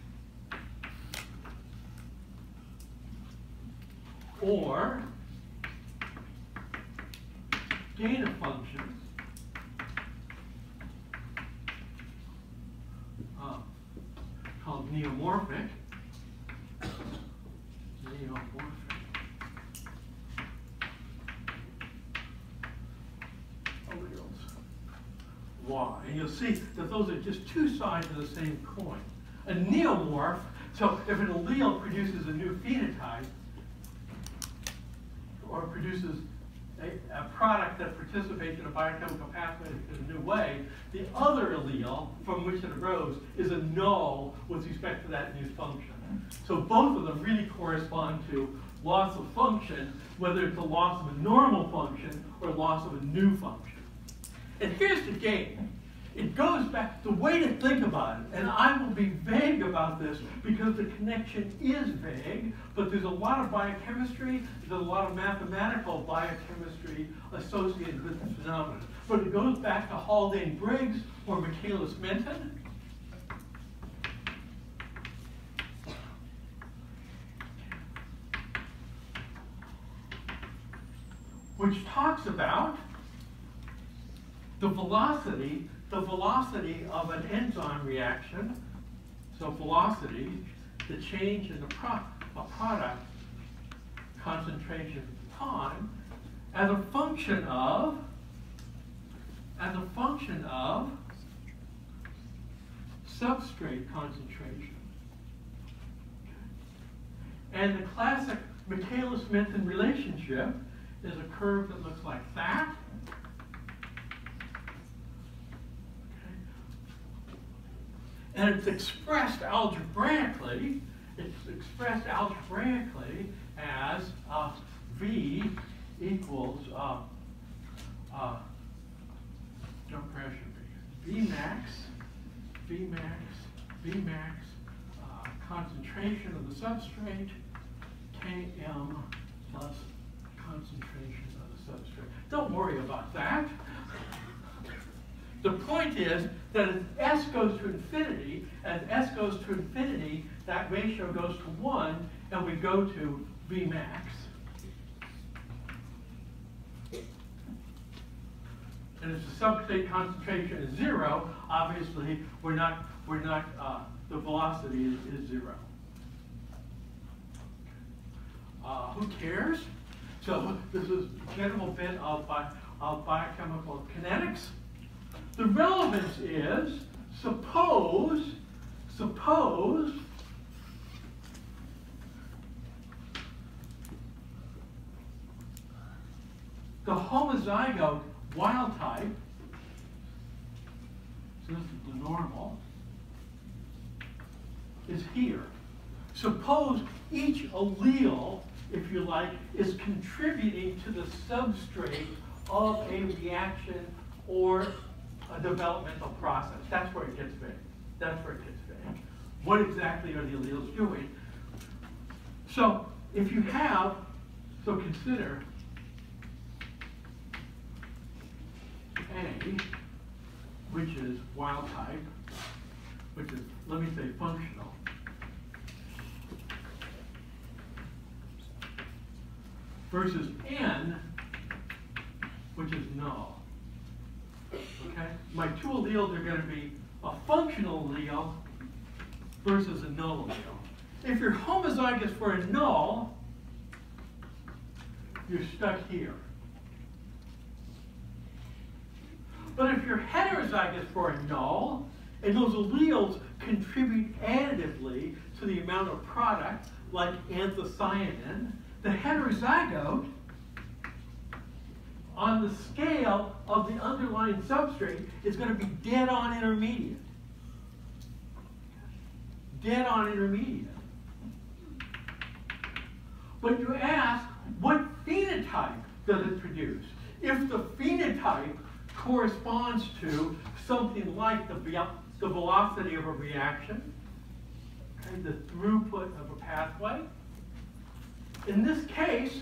or gain of function called neomorphic. And you'll see that those are just two sides of the same coin. A neomorph, so if an allele produces a new phenotype, or produces a product that participates in a biochemical pathway in a new way, the other allele from which it arose is a null with respect to that new function. So both of them really correspond to loss of function, whether it's a loss of a normal function or loss of a new function. And here's the game. It goes back, the way to think about it, and I will be vague about this because the connection is vague, but there's a lot of biochemistry, there's a lot of mathematical biochemistry associated with this phenomenon. But it goes back to Haldane-Briggs or Michaelis-Menten. Which talks about the velocity of an enzyme reaction, so velocity, the change in the product concentration time, as a function of substrate concentration. And the classic Michaelis-Menten relationship is a curve that looks like that. And it's expressed algebraically as V equals don't pressure V max concentration of the substrate Km plus concentration of the substrate. Don't worry about that. The point is that as S goes to infinity, that ratio goes to 1, and we go to V max. And if the substrate concentration is 0, obviously the velocity is 0. Who cares? So this is a general bit of biochemical kinetics. The relevance is, suppose the homozygote wild type, so this is the normal, is here. Suppose each allele, if you like, is contributing to the substrate of a reaction or a developmental process. That's where it gets big. What exactly are the alleles doing? So if you have, consider A, which is wild type, which is, let me say, functional, versus N, which is null. Okay? My two alleles are going to be a functional allele versus a null allele. If you're homozygous for a null, you're stuck here. But if you're heterozygous for a null, and those alleles contribute additively to the amount of product, like anthocyanin, the heterozygote, on the scale of the underlying substrate, is going to be dead on intermediate. Dead on intermediate. But you ask, what phenotype does it produce? If the phenotype corresponds to something like the velocity of a reaction, okay, the throughput of a pathway, in this case,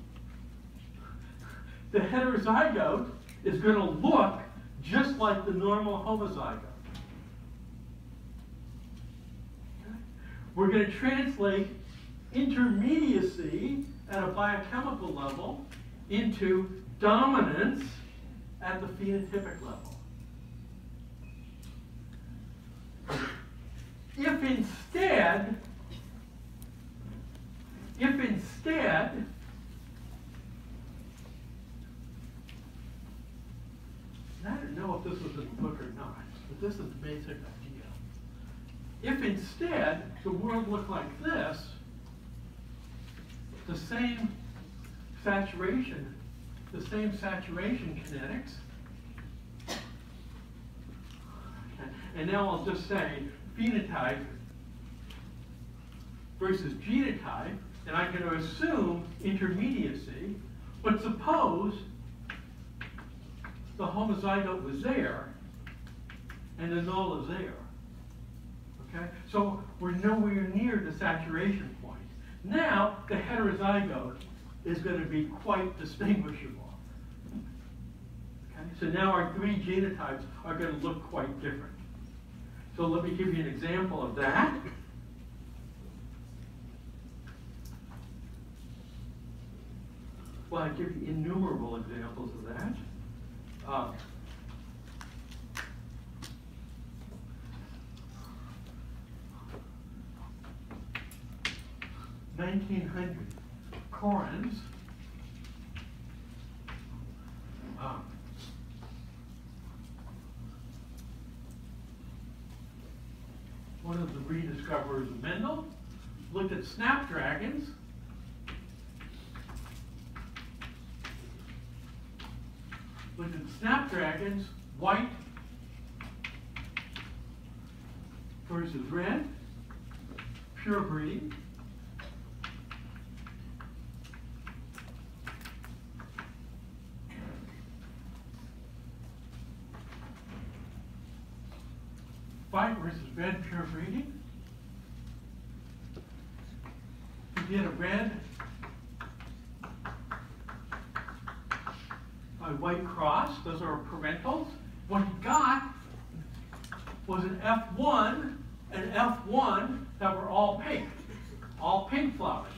the heterozygote is going to look just like the normal homozygote. Okay? We're going to translate intermediacy at a biochemical level into dominance at the phenotypic level. If instead, I don't know if this was in the book or not. this is the basic idea. If instead the world looked like this, the same saturation kinetics, and now I'll just say phenotype versus genotype, and I'm going to assume intermediacy, but suppose the homozygote was there and the null is there. Okay? So we're nowhere near the saturation point. Now the heterozygote is going to be quite distinguishable. Okay? So now our three genotypes are going to look quite different. So let me give you an example of that. Well, I give you innumerable examples of that. 1900 Corans. One of the rediscoverers of Mendel looked at snapdragons. Looked at snapdragons, white versus red, pure breeding. White versus red, pure breeding. You get a red by white cross, those are parentals. What he got was an F1 and F1 that were all pink flowers.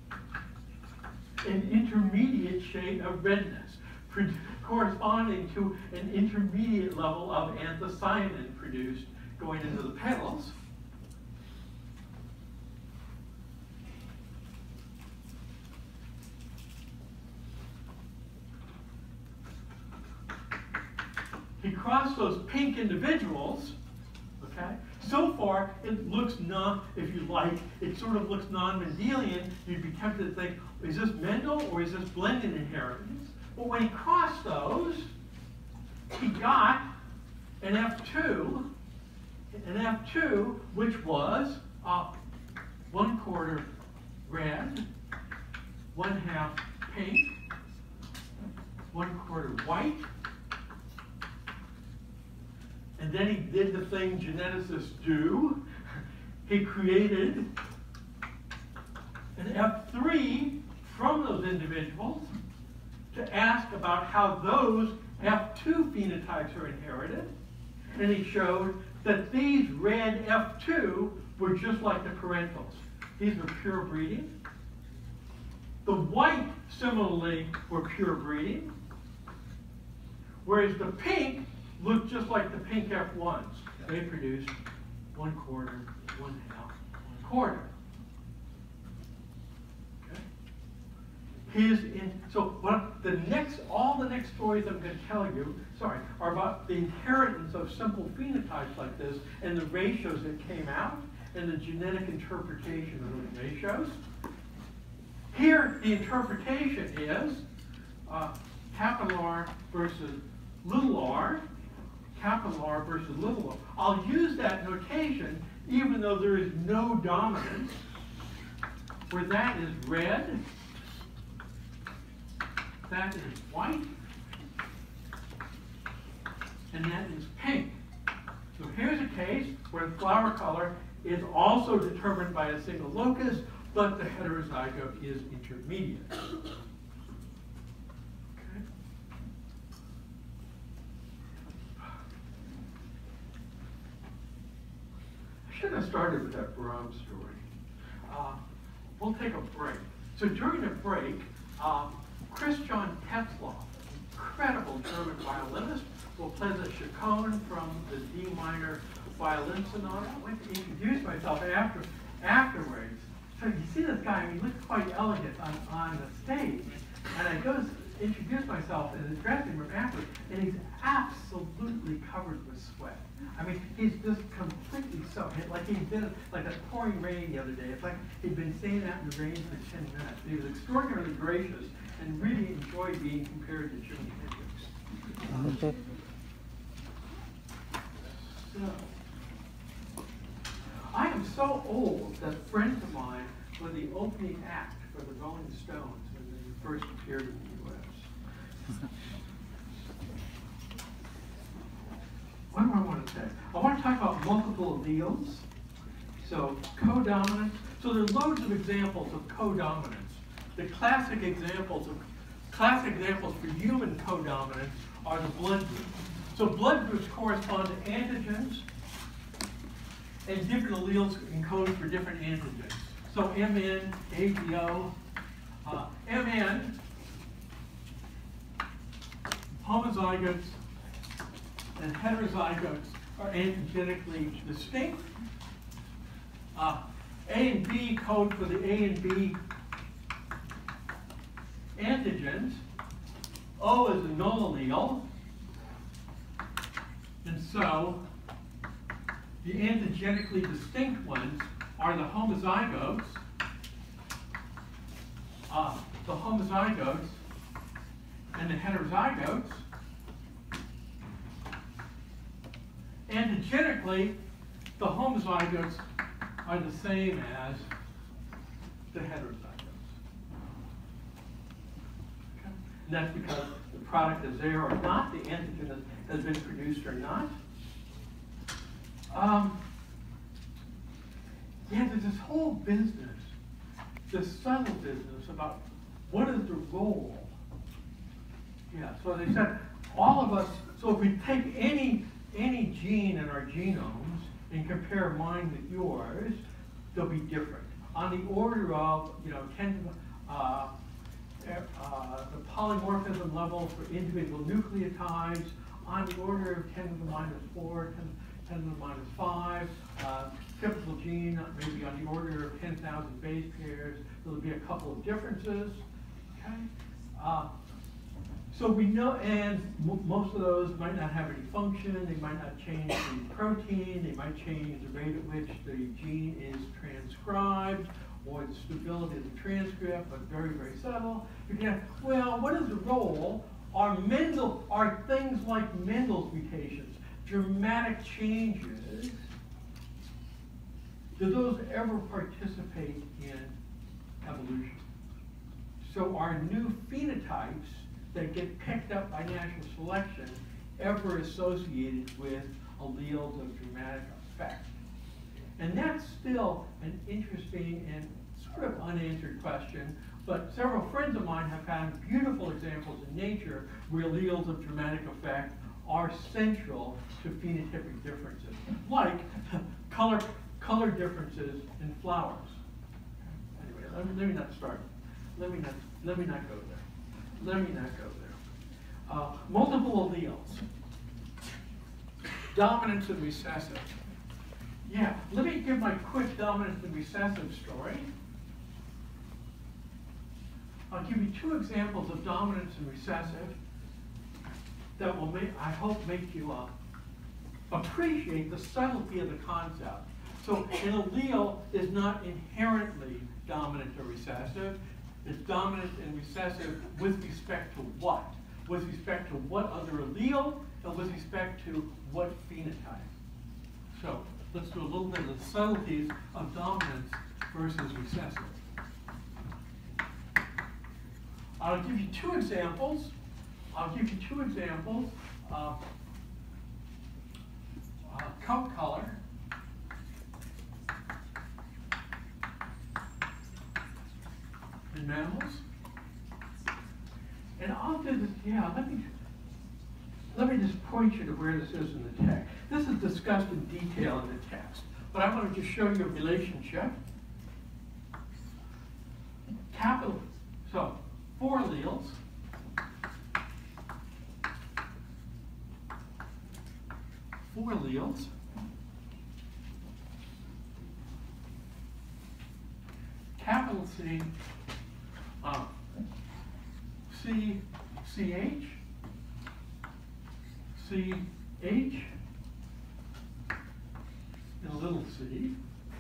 An intermediate shade of redness, corresponding to an intermediate level of anthocyanin produced going into the petals. He crossed those pink individuals, okay? So far, it looks if you like, it sort of looks non-Mendelian. You'd be tempted to think, is this Mendel or is this blended inheritance? But when he crossed those, he got an F2, which was 1/4 red, 1/2 pink, 1/4 white. And then he did the thing geneticists do. He created an F3 from those individuals to ask about how those F2 phenotypes are inherited. And he showed that these red F2 were just like the parentals. These were pure breeding. The white, similarly, were pure breeding. Whereas the pink looked just like the pink F1s. They produced 1/4, 1/2, 1/4. Okay? So all the next stories I'm going to tell you, are about the inheritance of simple phenotypes like this and the ratios that came out and the genetic interpretation of those ratios. Here, the interpretation is capital R versus little r, capital R versus little r. I'll use that notation even though there is no dominance, where that is red, that is white, and that is pink. So here's a case where the flower color is also determined by a single locus, but the heterozygote is intermediate. I should have started with that Brahms story. We'll take a break. So during the break, Christian Tetzlaff, incredible German violinist, will play the chaconne from the D minor violin sonata. I went to introduce myself afterwards. So you see this guy, he looks quite elegant on the stage. And I go introduce myself in the dressing room after, and he's absolutely covered with sweat. I mean, he's just completely soaked, like he'd been like a pouring rain the other day. It's like he'd been staying out in the rain for 10 minutes. He was extraordinarily gracious and really enjoyed being compared to Jimi Hendrix. So, I am so old that friends of mine were the opening act for the Rolling Stones when they first appeared in the U.S. What do I want to say? I want to talk about multiple alleles. So codominance. So there are loads of examples of codominance. The classic examples for human codominance are the blood groups. So blood groups correspond to antigens, and different alleles encode for different antigens. So MN, AGO, MN, homozygotes and heterozygotes are antigenically distinct. A and B code for the A and B antigens. O is a null allele. And so the antigenically distinct ones are the homozygotes, and the heterozygotes. Antigenically, the homozygotes are the same as the heterozygotes. Okay? And that's because the product is there or not, the antigen has been produced or not. Yeah, there's this whole business, this subtle business about what is the role. Yeah, so they said all of us, so if we take any gene in our genomes and compare mine with yours, they'll be different. On the order of, the polymorphism level for individual nucleotides, on the order of 10 to the minus 4, 10 to the minus 5, typical gene maybe on the order of 10,000 base pairs. There'll be a couple of differences, okay? So we know, and most of those might not have any function, they might not change the protein, they might change the rate at which the gene is transcribed, or the stability of the transcript, but very, very subtle. You can ask, well, what is the role? Are things like Mendel's mutations, dramatic changes, do those ever participate in evolution? So are new phenotypes that get picked up by natural selection ever associated with alleles of dramatic effect? And that's still an interesting and sort of unanswered question, but several friends of mine have found beautiful examples in nature where alleles of dramatic effect are central to phenotypic differences, like color differences in flowers. Anyway, let me not start. Let me not go there. Let me not go there. Multiple alleles. Dominance and recessive. Yeah, let me give my quick dominance and recessive story. I'll give you two examples of dominance and recessive that will I hope make you appreciate the subtlety of the concept. So an allele is not inherently dominant or recessive. It's dominant and recessive with respect to what? With respect to what other allele, and with respect to what phenotype. So let's do a little bit of the subtleties of dominance versus recessive. I'll give you two examples. Coat color in mammals. And I'll do this, yeah, let me just point you to where this is in the text. This is discussed in detail in the text, but I want to just show you a relationship. So 4 alleles. Capital C, C CH, CH, and a little c.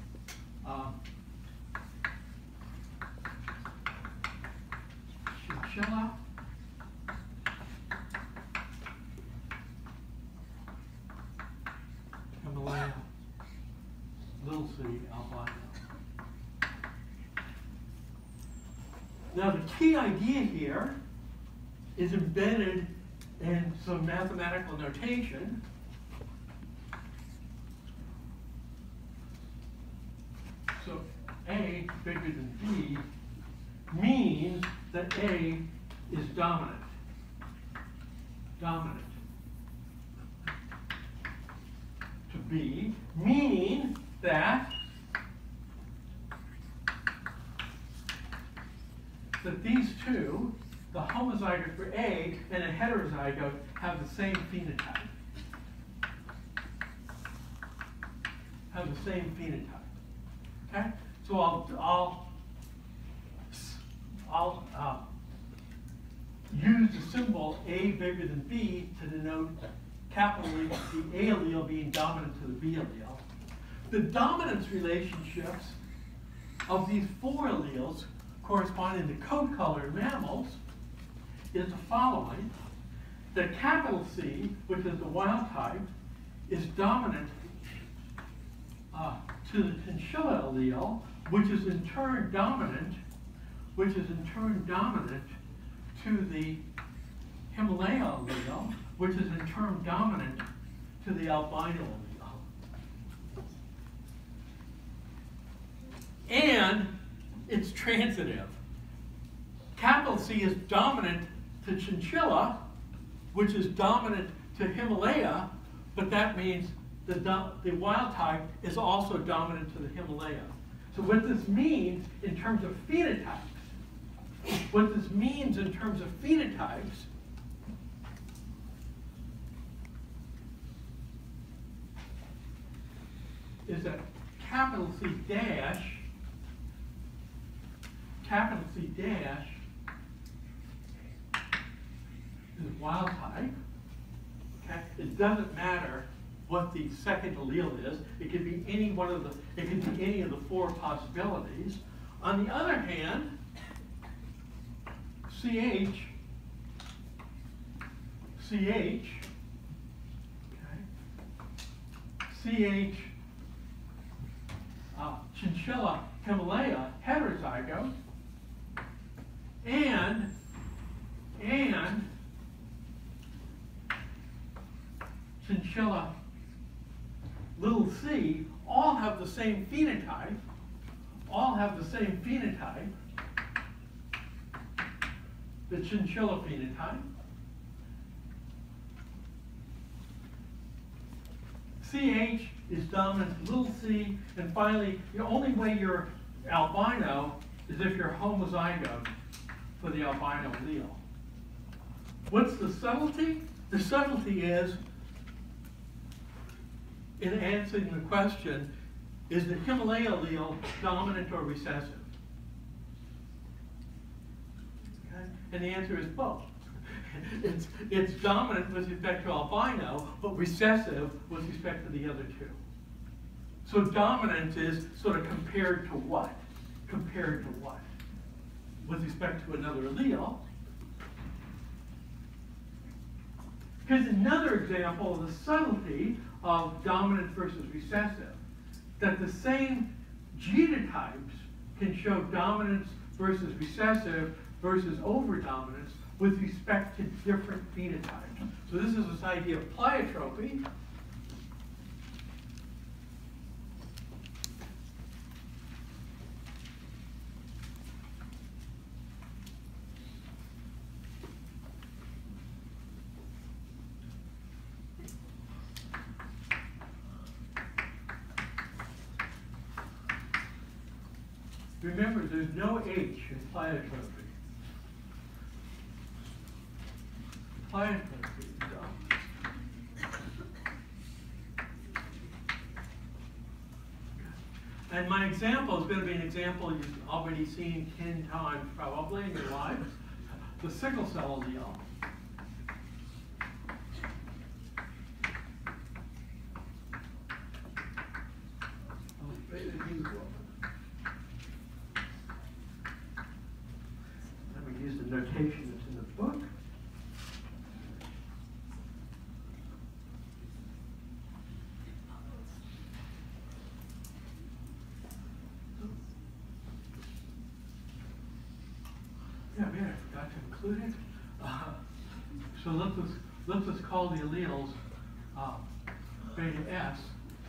Chinchilla, Himalaya, little c, albino. Now the key idea here is embedded in some mathematical notation. So A bigger than B means that A is dominant. Dominant to B, meaning that these two, the homozygote for A and a heterozygote, have the same phenotype. Have the same phenotype. Okay? So I'll use the symbol A bigger than B to denote capitally the A allele being dominant to the B allele. The dominance relationships of these four alleles corresponding to coat-colored mammals is the following: that capital C, which is the wild type, is dominant to the chinchilla allele, which is in turn dominant to the Himalaya allele, which is in turn dominant to the albino allele. And it's transitive. Capital C is dominant to chinchilla, which is dominant to Himalaya, but that means the wild type is also dominant to the Himalaya. So what this means in terms of phenotypes, is that capital C dash is wild type. Okay? It doesn't matter what the second allele is. It could be any of the four possibilities. On the other hand, CH, chinchilla, Himalaya, heterozygote, and chinchilla, little c, all have the same phenotype, the chinchilla phenotype. CH is dominant to little c, and finally, the only way you're albino is if you're homozygote for the albino allele. What's the subtlety? The subtlety is, in answering the question, is the Himalaya allele dominant or recessive? Okay? And the answer is both. It's dominant with respect to albino, but recessive with respect to the other two. So dominant is sort of compared to what? Compared to what? With respect to another allele. Here's another example of the subtlety of dominant versus recessive. That the same genotypes can show dominance versus recessive versus overdominance with respect to different phenotypes. So this is this idea of pleiotropy. Remember, there's no H in pleiotropy. And my example is going to be an example you've already seen 10 times probably in your lives. The sickle cell allele. beta hemoglobin. And we use the notation that's in the book. Yeah, man, I forgot to include it. So let's just call the alleles beta S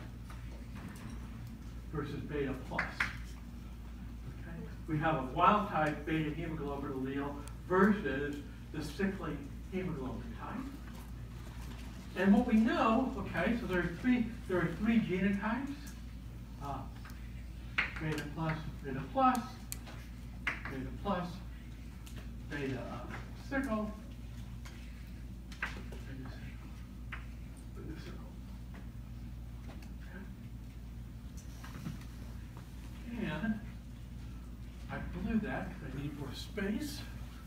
versus beta plus. Okay? We have a wild type beta hemoglobin allele versus the sickly hemoglobin type. And what we know, okay, so there are three genotypes. Beta plus, beta plus, beta plus, beta sickle, beta sickle. Okay. And I blew that because I need more space.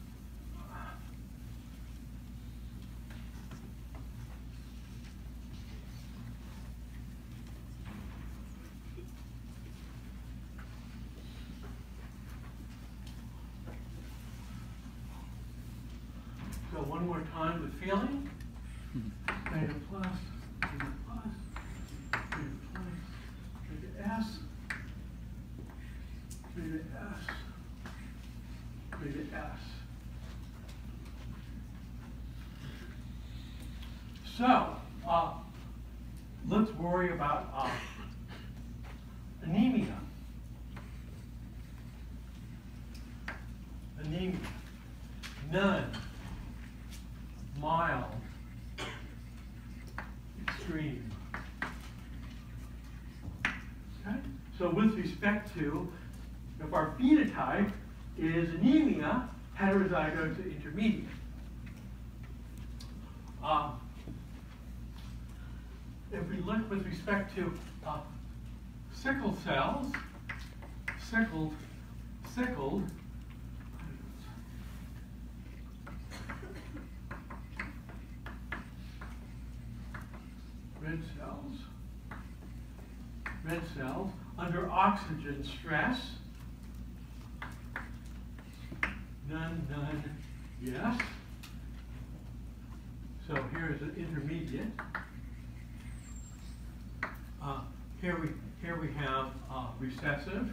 So one more time with feeling. Beta plus, beta plus, beta plus, beta S, beta S, beta S. So, let's worry about anemia. Anemia. None. Mild. Extreme. Okay? So with respect to, if our phenotype is anemia, heterozygote to intermediate. If we look with respect to sickle cells, sickled, red cells, under oxygen stress, none, yes. So here is an intermediate. Here we have recessive.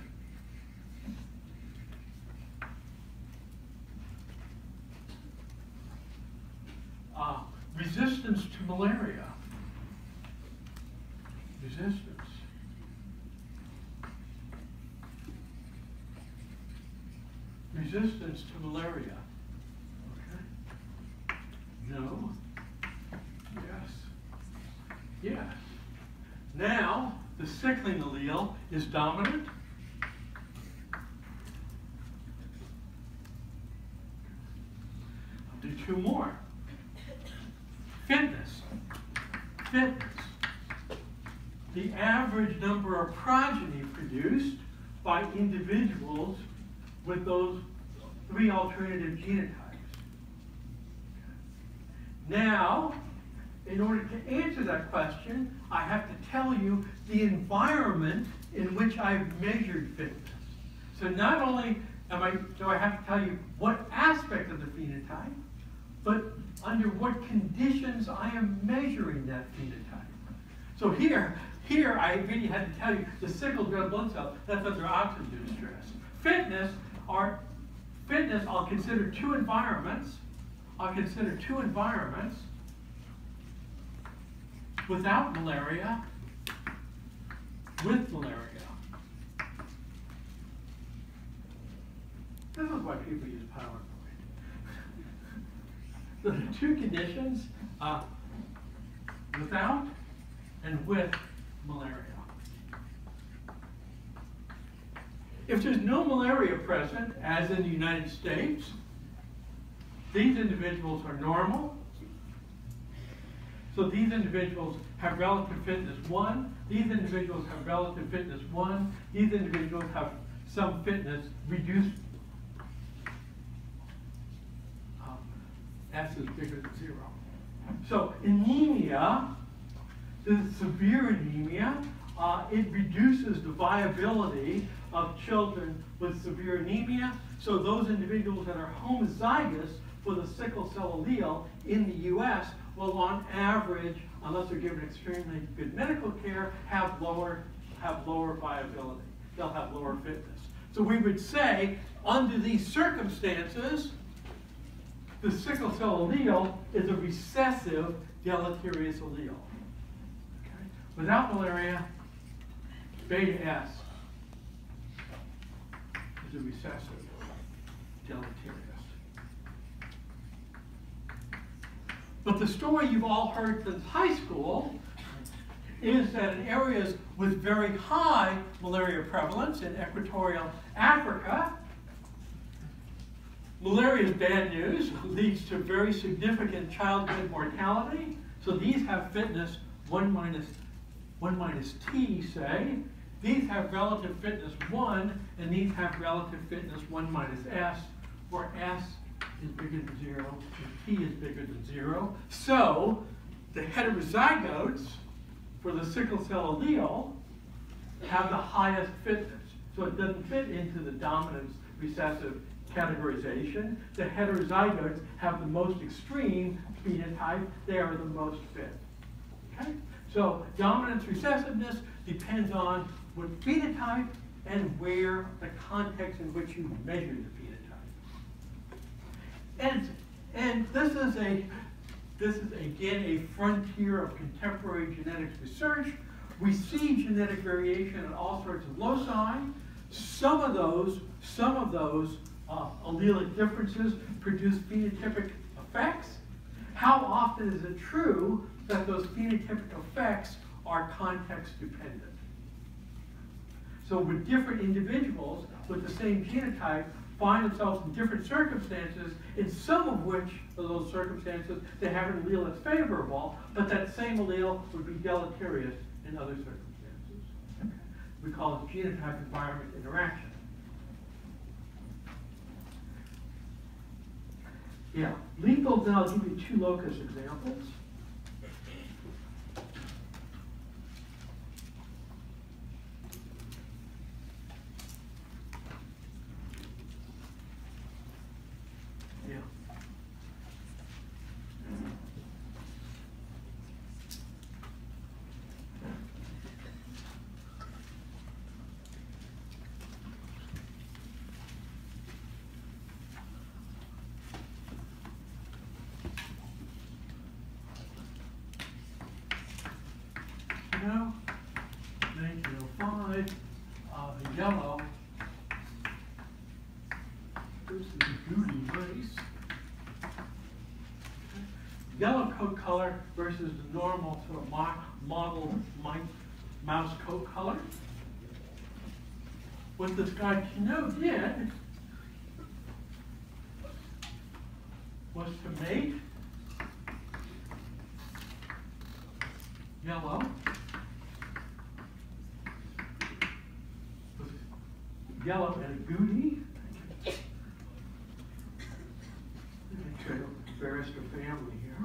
Resistance to malaria. Resistance. Resistance to malaria. Okay. No. Yes. Yes. Now, the sickling allele is dominant. I'll do two more. Fitness. Fitness. The average number of progeny produced by individuals with those three alternative genotypes. Now, in order to answer that question, I have to tell you the environment in which I've measured fitness. So not only do I have to tell you what aspect of the phenotype, but under what conditions I am measuring that phenotype. So here I really had to tell you the sickled red blood cell, that's under oxygen stress. Fitness, I'll consider two environments. I'll consider two environments without malaria, with malaria. This is why people use PowerPoint. So the two conditions, without and with malaria. If there's no malaria present, as in the United States, these individuals are normal. So these individuals have relative fitness 1. These individuals have relative fitness 1. These individuals have some fitness reduced. S is bigger than 0. So anemia, the severe anemia, it reduces the viability of children with severe anemia. So those individuals that are homozygous for the sickle cell allele in the US will on average, unless they're given extremely good medical care, have lower viability. They'll have lower fitness. So we would say, under these circumstances, the sickle cell allele is a recessive deleterious allele. Okay? Without malaria, beta S is a recessive deleterious. But the story you've all heard since high school is that in areas with very high malaria prevalence in equatorial Africa, malaria is bad news, leads to very significant childhood mortality. So these have fitness 1 minus T, say. These have relative fitness 1, and these have relative fitness 1 minus S, where S is bigger than 0, and T is bigger than 0. So the heterozygotes for the sickle cell allele have the highest fitness. So it doesn't fit into the dominance recessive categorization. The heterozygotes have the most extreme phenotype. They are the most fit. Okay? So dominance recessiveness depends on what phenotype and where the context in which you measure the phenotype. And this is again a frontier of contemporary genetics research. We see genetic variation at all sorts of loci. Some of those allelic differences produce phenotypic effects. How often is it true that those phenotypic effects are context dependent? So with different individuals with the same genotype find themselves in different circumstances, in some of which of those circumstances they have an allele that's favorable, but that same allele would be deleterious in other circumstances. Okay. We call it genotype-environment interaction. Yeah, lethal, then I'll give you 2 locus examples. Yeah. Now, 1905, the yellow, this is a Goody race. Yellow coat color versus the normal sort of model mouse coat color. What this guy Quinault did was to make yellow and a Goody. Make sure I don't embarrass the family here.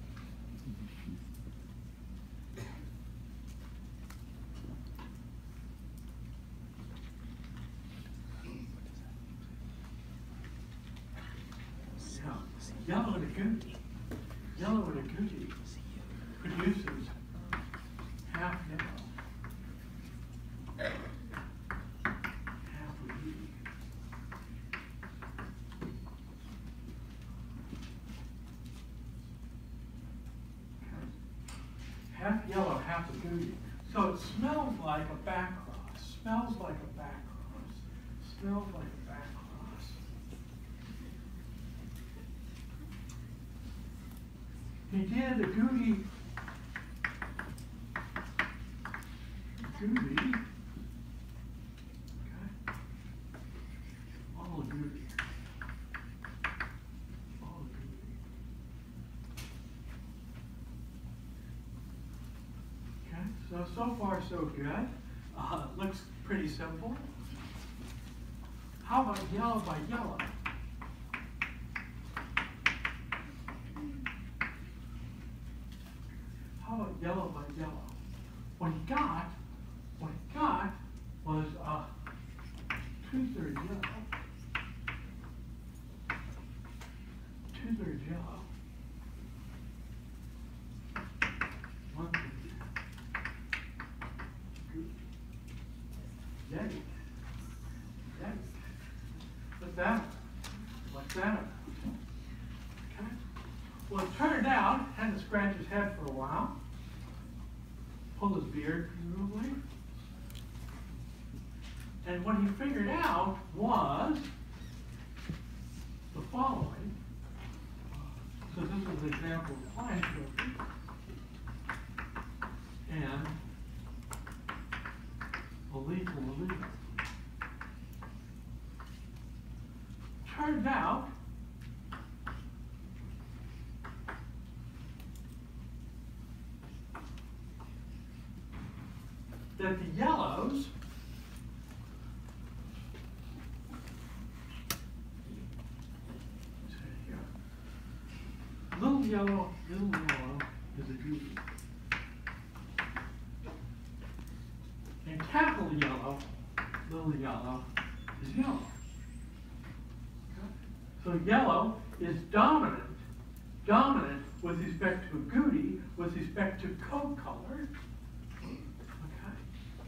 Yeah, yellow and a Goody. Yellow and a Goody produces half yellow. Half yellow, half a Goody. So it smells like a back cross. Smells like a back cross. Smells like a back cross. He did a Goody. Okay. All a Goody. So far so good. Looks pretty simple. How about yellow by yellow? How about yellow by yellow? What he got Yikes. Yikes. What's that? What's that? Okay. Well, it turned out, had to scratch his head for a while, pull his beard, presumably. And what he figured out was the following. So this is an example of flying trophy. And illegal. Turns out that the yellows little yellow is a beauty. And capital yellow, little yellow, is yellow. Okay. So yellow is dominant with respect to agouti, with respect to coat color. Okay.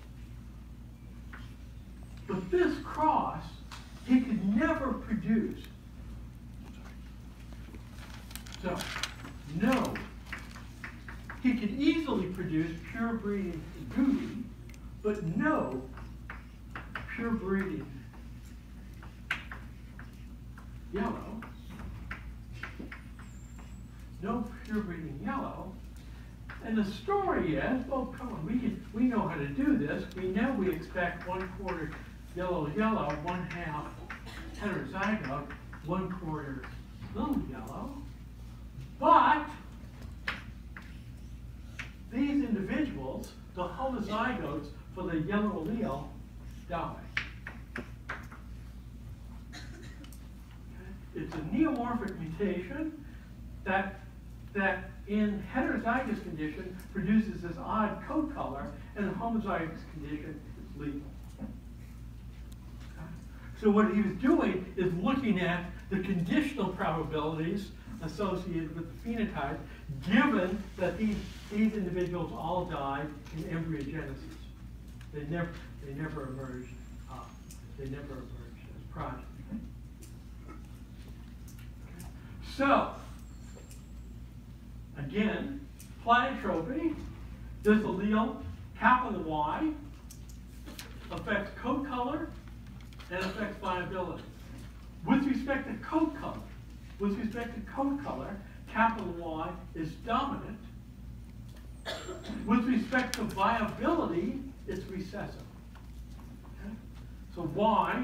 But this cross, he could never produce. So, no. He could easily produce pure breeding agouti, but no pure breeding yellow. No pure breeding yellow. And the story is, oh, come on, we know how to do this. We know we expect 1/4 yellow, 1/2 heterozygote, 1/4 little yellow. But these individuals, the homozygotes for the yellow allele, die. Okay. It's a neomorphic mutation that in heterozygous condition produces this odd coat color, and in homozygous condition it's lethal. Okay. So what he was doing is looking at the conditional probabilities associated with the phenotype, given that these individuals all died in embryogenesis. They never emerged. They never emerged as progeny. Okay. So, again, pleiotropy. This allele, capital Y, affects coat color and affects viability. With respect to coat color, capital Y is dominant. With respect to viability, it's recessive. Okay? So Y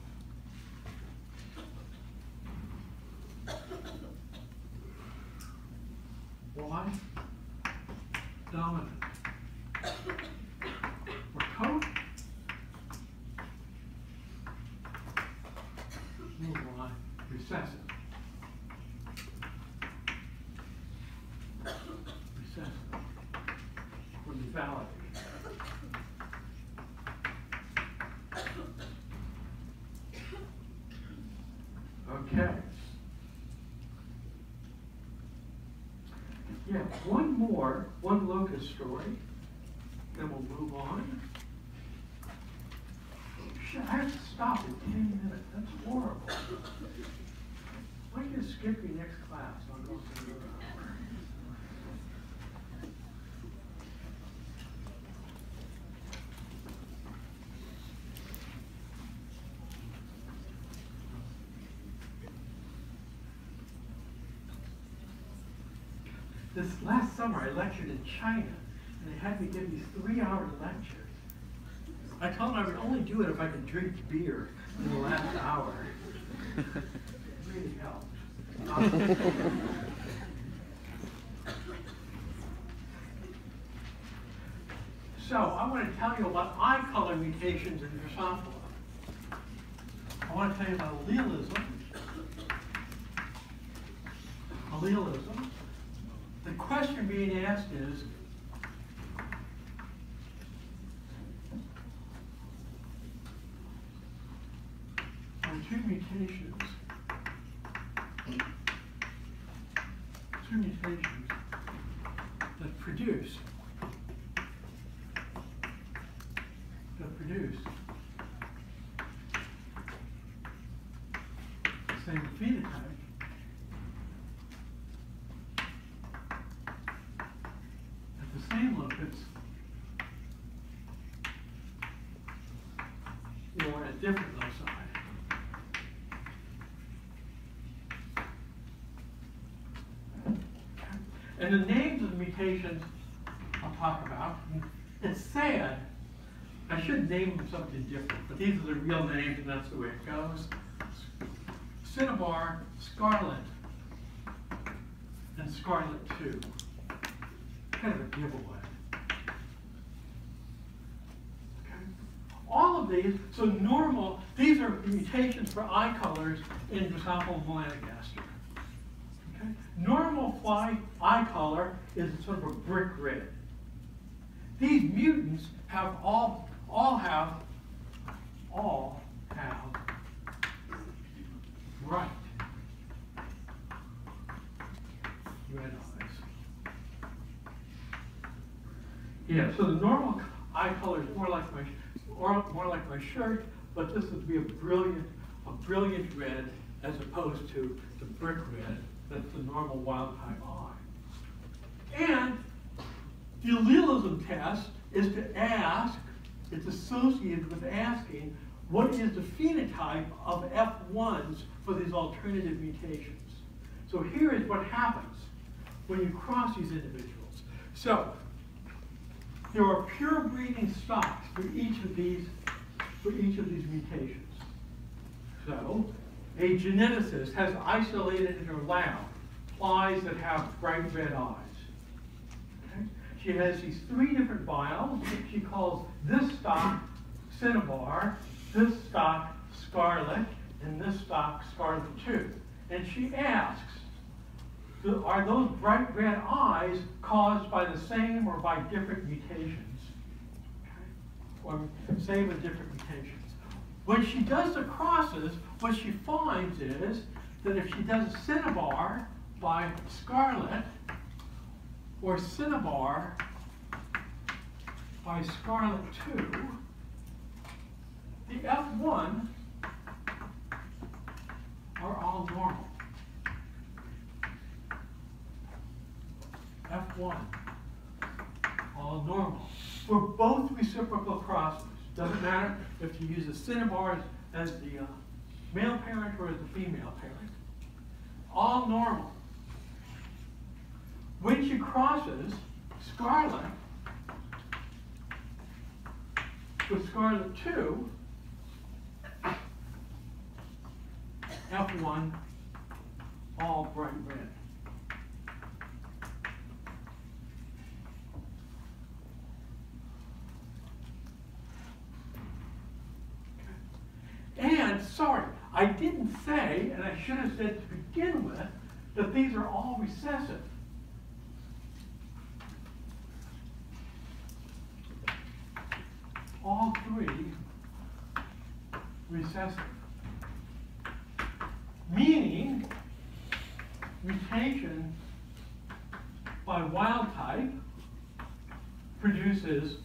dominant. For coat, Y recessive. For lethality. Okay. Yeah, one locus story, then we'll move on. Shit, I have to stop in 10 minutes. That's horrible. Why don't you skip your next class? I'll go for another hour. This last summer, I lectured in China, and they had me give these 3-hour lectures. I told them I would only do it if I could drink beer in the last hour. It really helped. So, I want to tell you about eye color mutations in Drosophila. I want to tell you about allelism. Allelism. The question being asked is, are two mutations that produce same phenotype, at the same locus, or at different loci. And the names of the mutations I'll talk about. It's sad. I should name them something different, but these are the real names, and that's the way it goes. Cinnabar, Scarlet, and Scarlet 2. Kind of a giveaway. Okay. All of these, so normal, these are mutations for eye colors in Drosophila melanogaster. Okay. Normal fly eye color is sort of a brick red. These mutants have all have right red eyes. Yeah, so the normal eye color is more like my shirt, but this would be a brilliant red as opposed to the brick red that's the normal wild type eye. And the allelism test is to ask, it's associated with asking, what is the phenotype of F1s for these alternative mutations? So here is what happens when you cross these individuals. So there are pure breeding stocks for each of these mutations. So a geneticist has isolated in her lab flies that have bright red eyes. She has these 3 different vials. She calls this stock Cinnabar, this stock Scarlet, and this stock Scarlet 2. And she asks, are those bright red eyes caused by the same or by different mutations? Okay. Or same and different mutations. When she does the crosses, what she finds is that if she does Cinnabar by Scarlet, or Cinnabar by Scarlet 2, the F1 are all normal. F1, all normal. For both reciprocal crosses. Doesn't matter if you use the Cinnabar as the male parent or as the female parent. All normal. When she crosses Scarlet with Scarlet 2, F1 all bright red. And, sorry, I didn't say, and I should have said to begin with, that these are all recessive. All 3 recessive. Meaning, mutation by wild type produces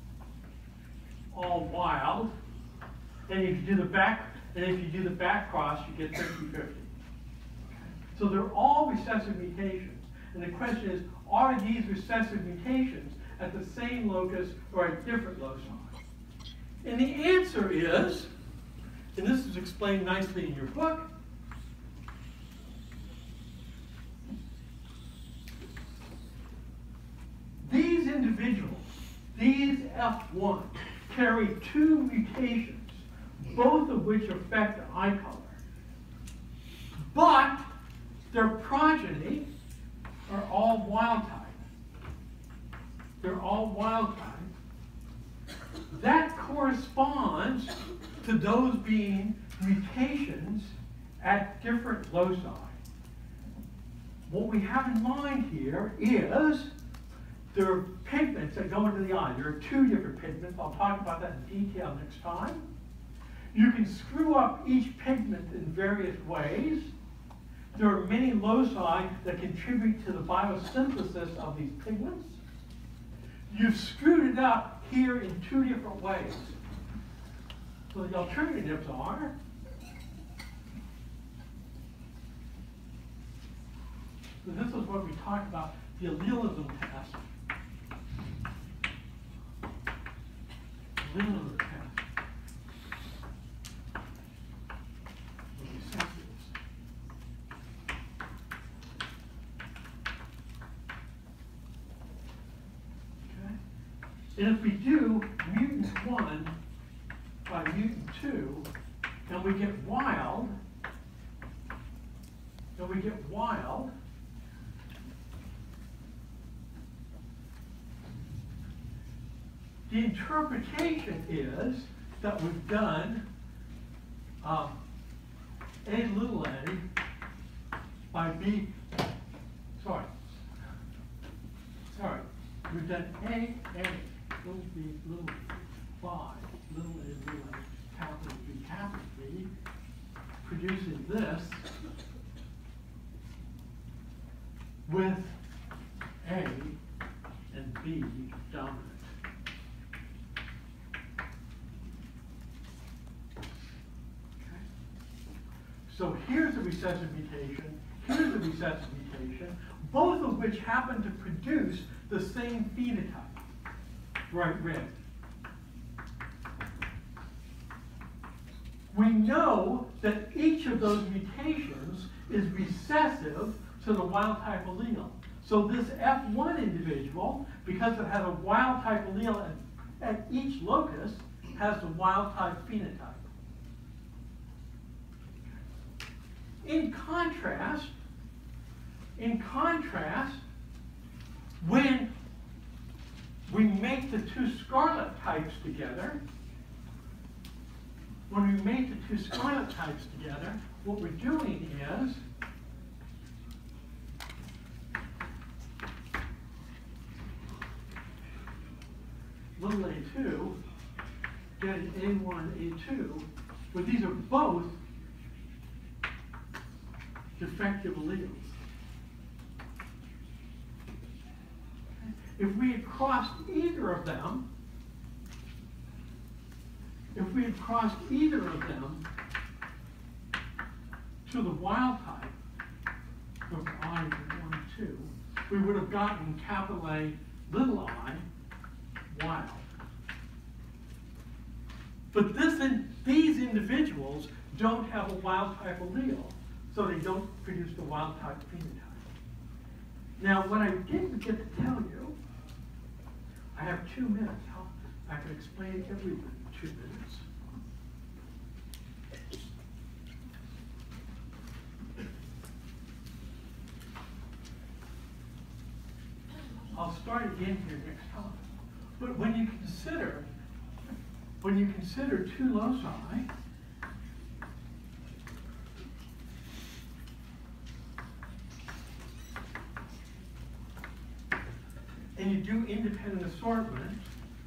all wild, and if you do the back cross, you get 50-50. So they're all recessive mutations. And the question is, are these recessive mutations at the same locus or at different loci? And the answer is, and this is explained nicely in your book, these individuals, these F1, carry 2 mutations, both of which affect eye color. But their progeny are all wild type. They're all wild type. That corresponds to those being mutations at different loci. What we have in mind here is there are pigments that go into the eye. There are 2 different pigments. I'll talk about that in detail next time. You can screw up each pigment in various ways. There are many loci that contribute to the biosynthesis of these pigments. You've screwed it up here in 2 different ways. So the alternatives are So this is what we talked about, the allelism test. Allelism test. The recessives. Okay? And if we do mutant 1 by mutant 2, and we get wild, the interpretation is that we've done A little a by B, sorry, we've done A, little b, little y, little a, capital B, producing this with A and B dominant. Okay. So here's a recessive mutation, here's a recessive mutation, both of which happen to produce the same phenotype, bright red. We know that each of those mutations is recessive to the wild type allele. So this F1 individual, because it has a wild type allele at each locus, has the wild type phenotype. In contrast, when we make the two scarlet types together, what we're doing is little a2 getting a1, a2, but these are both defective alleles. If we had crossed either of them, to the wild type of I1, 2, we would have gotten capital A, little I, wild. But these individuals don't have a wild type allele, so they don't produce the wild type phenotype. Now, what I didn't get to tell you, I have 2 minutes. I can explain everything in 2 minutes. I'll start again here next time. But when you consider 2 loci, and you do independent assortment,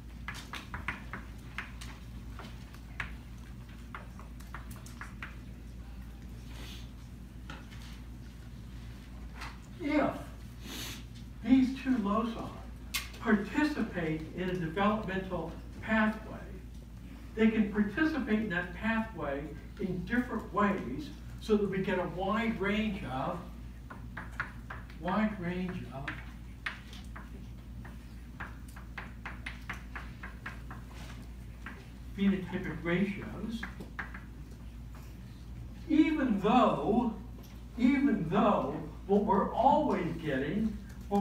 if these 2 loci participate in a developmental pathway, they can participate in that pathway in different ways so that we get a wide range of phenotypic ratios, even though what we're always getting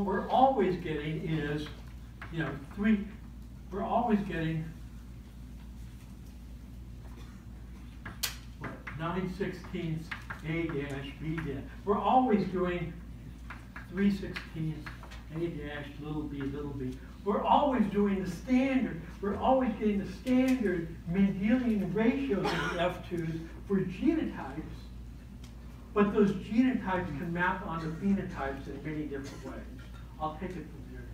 is, we're always getting 9/16 A dash B dash. We're always doing 3/16 A dash little b. We're always doing the standard. We're always getting the standard Mendelian ratios of the F2s for genotypes. But those genotypes can map onto phenotypes in many different ways. I'll take it from there.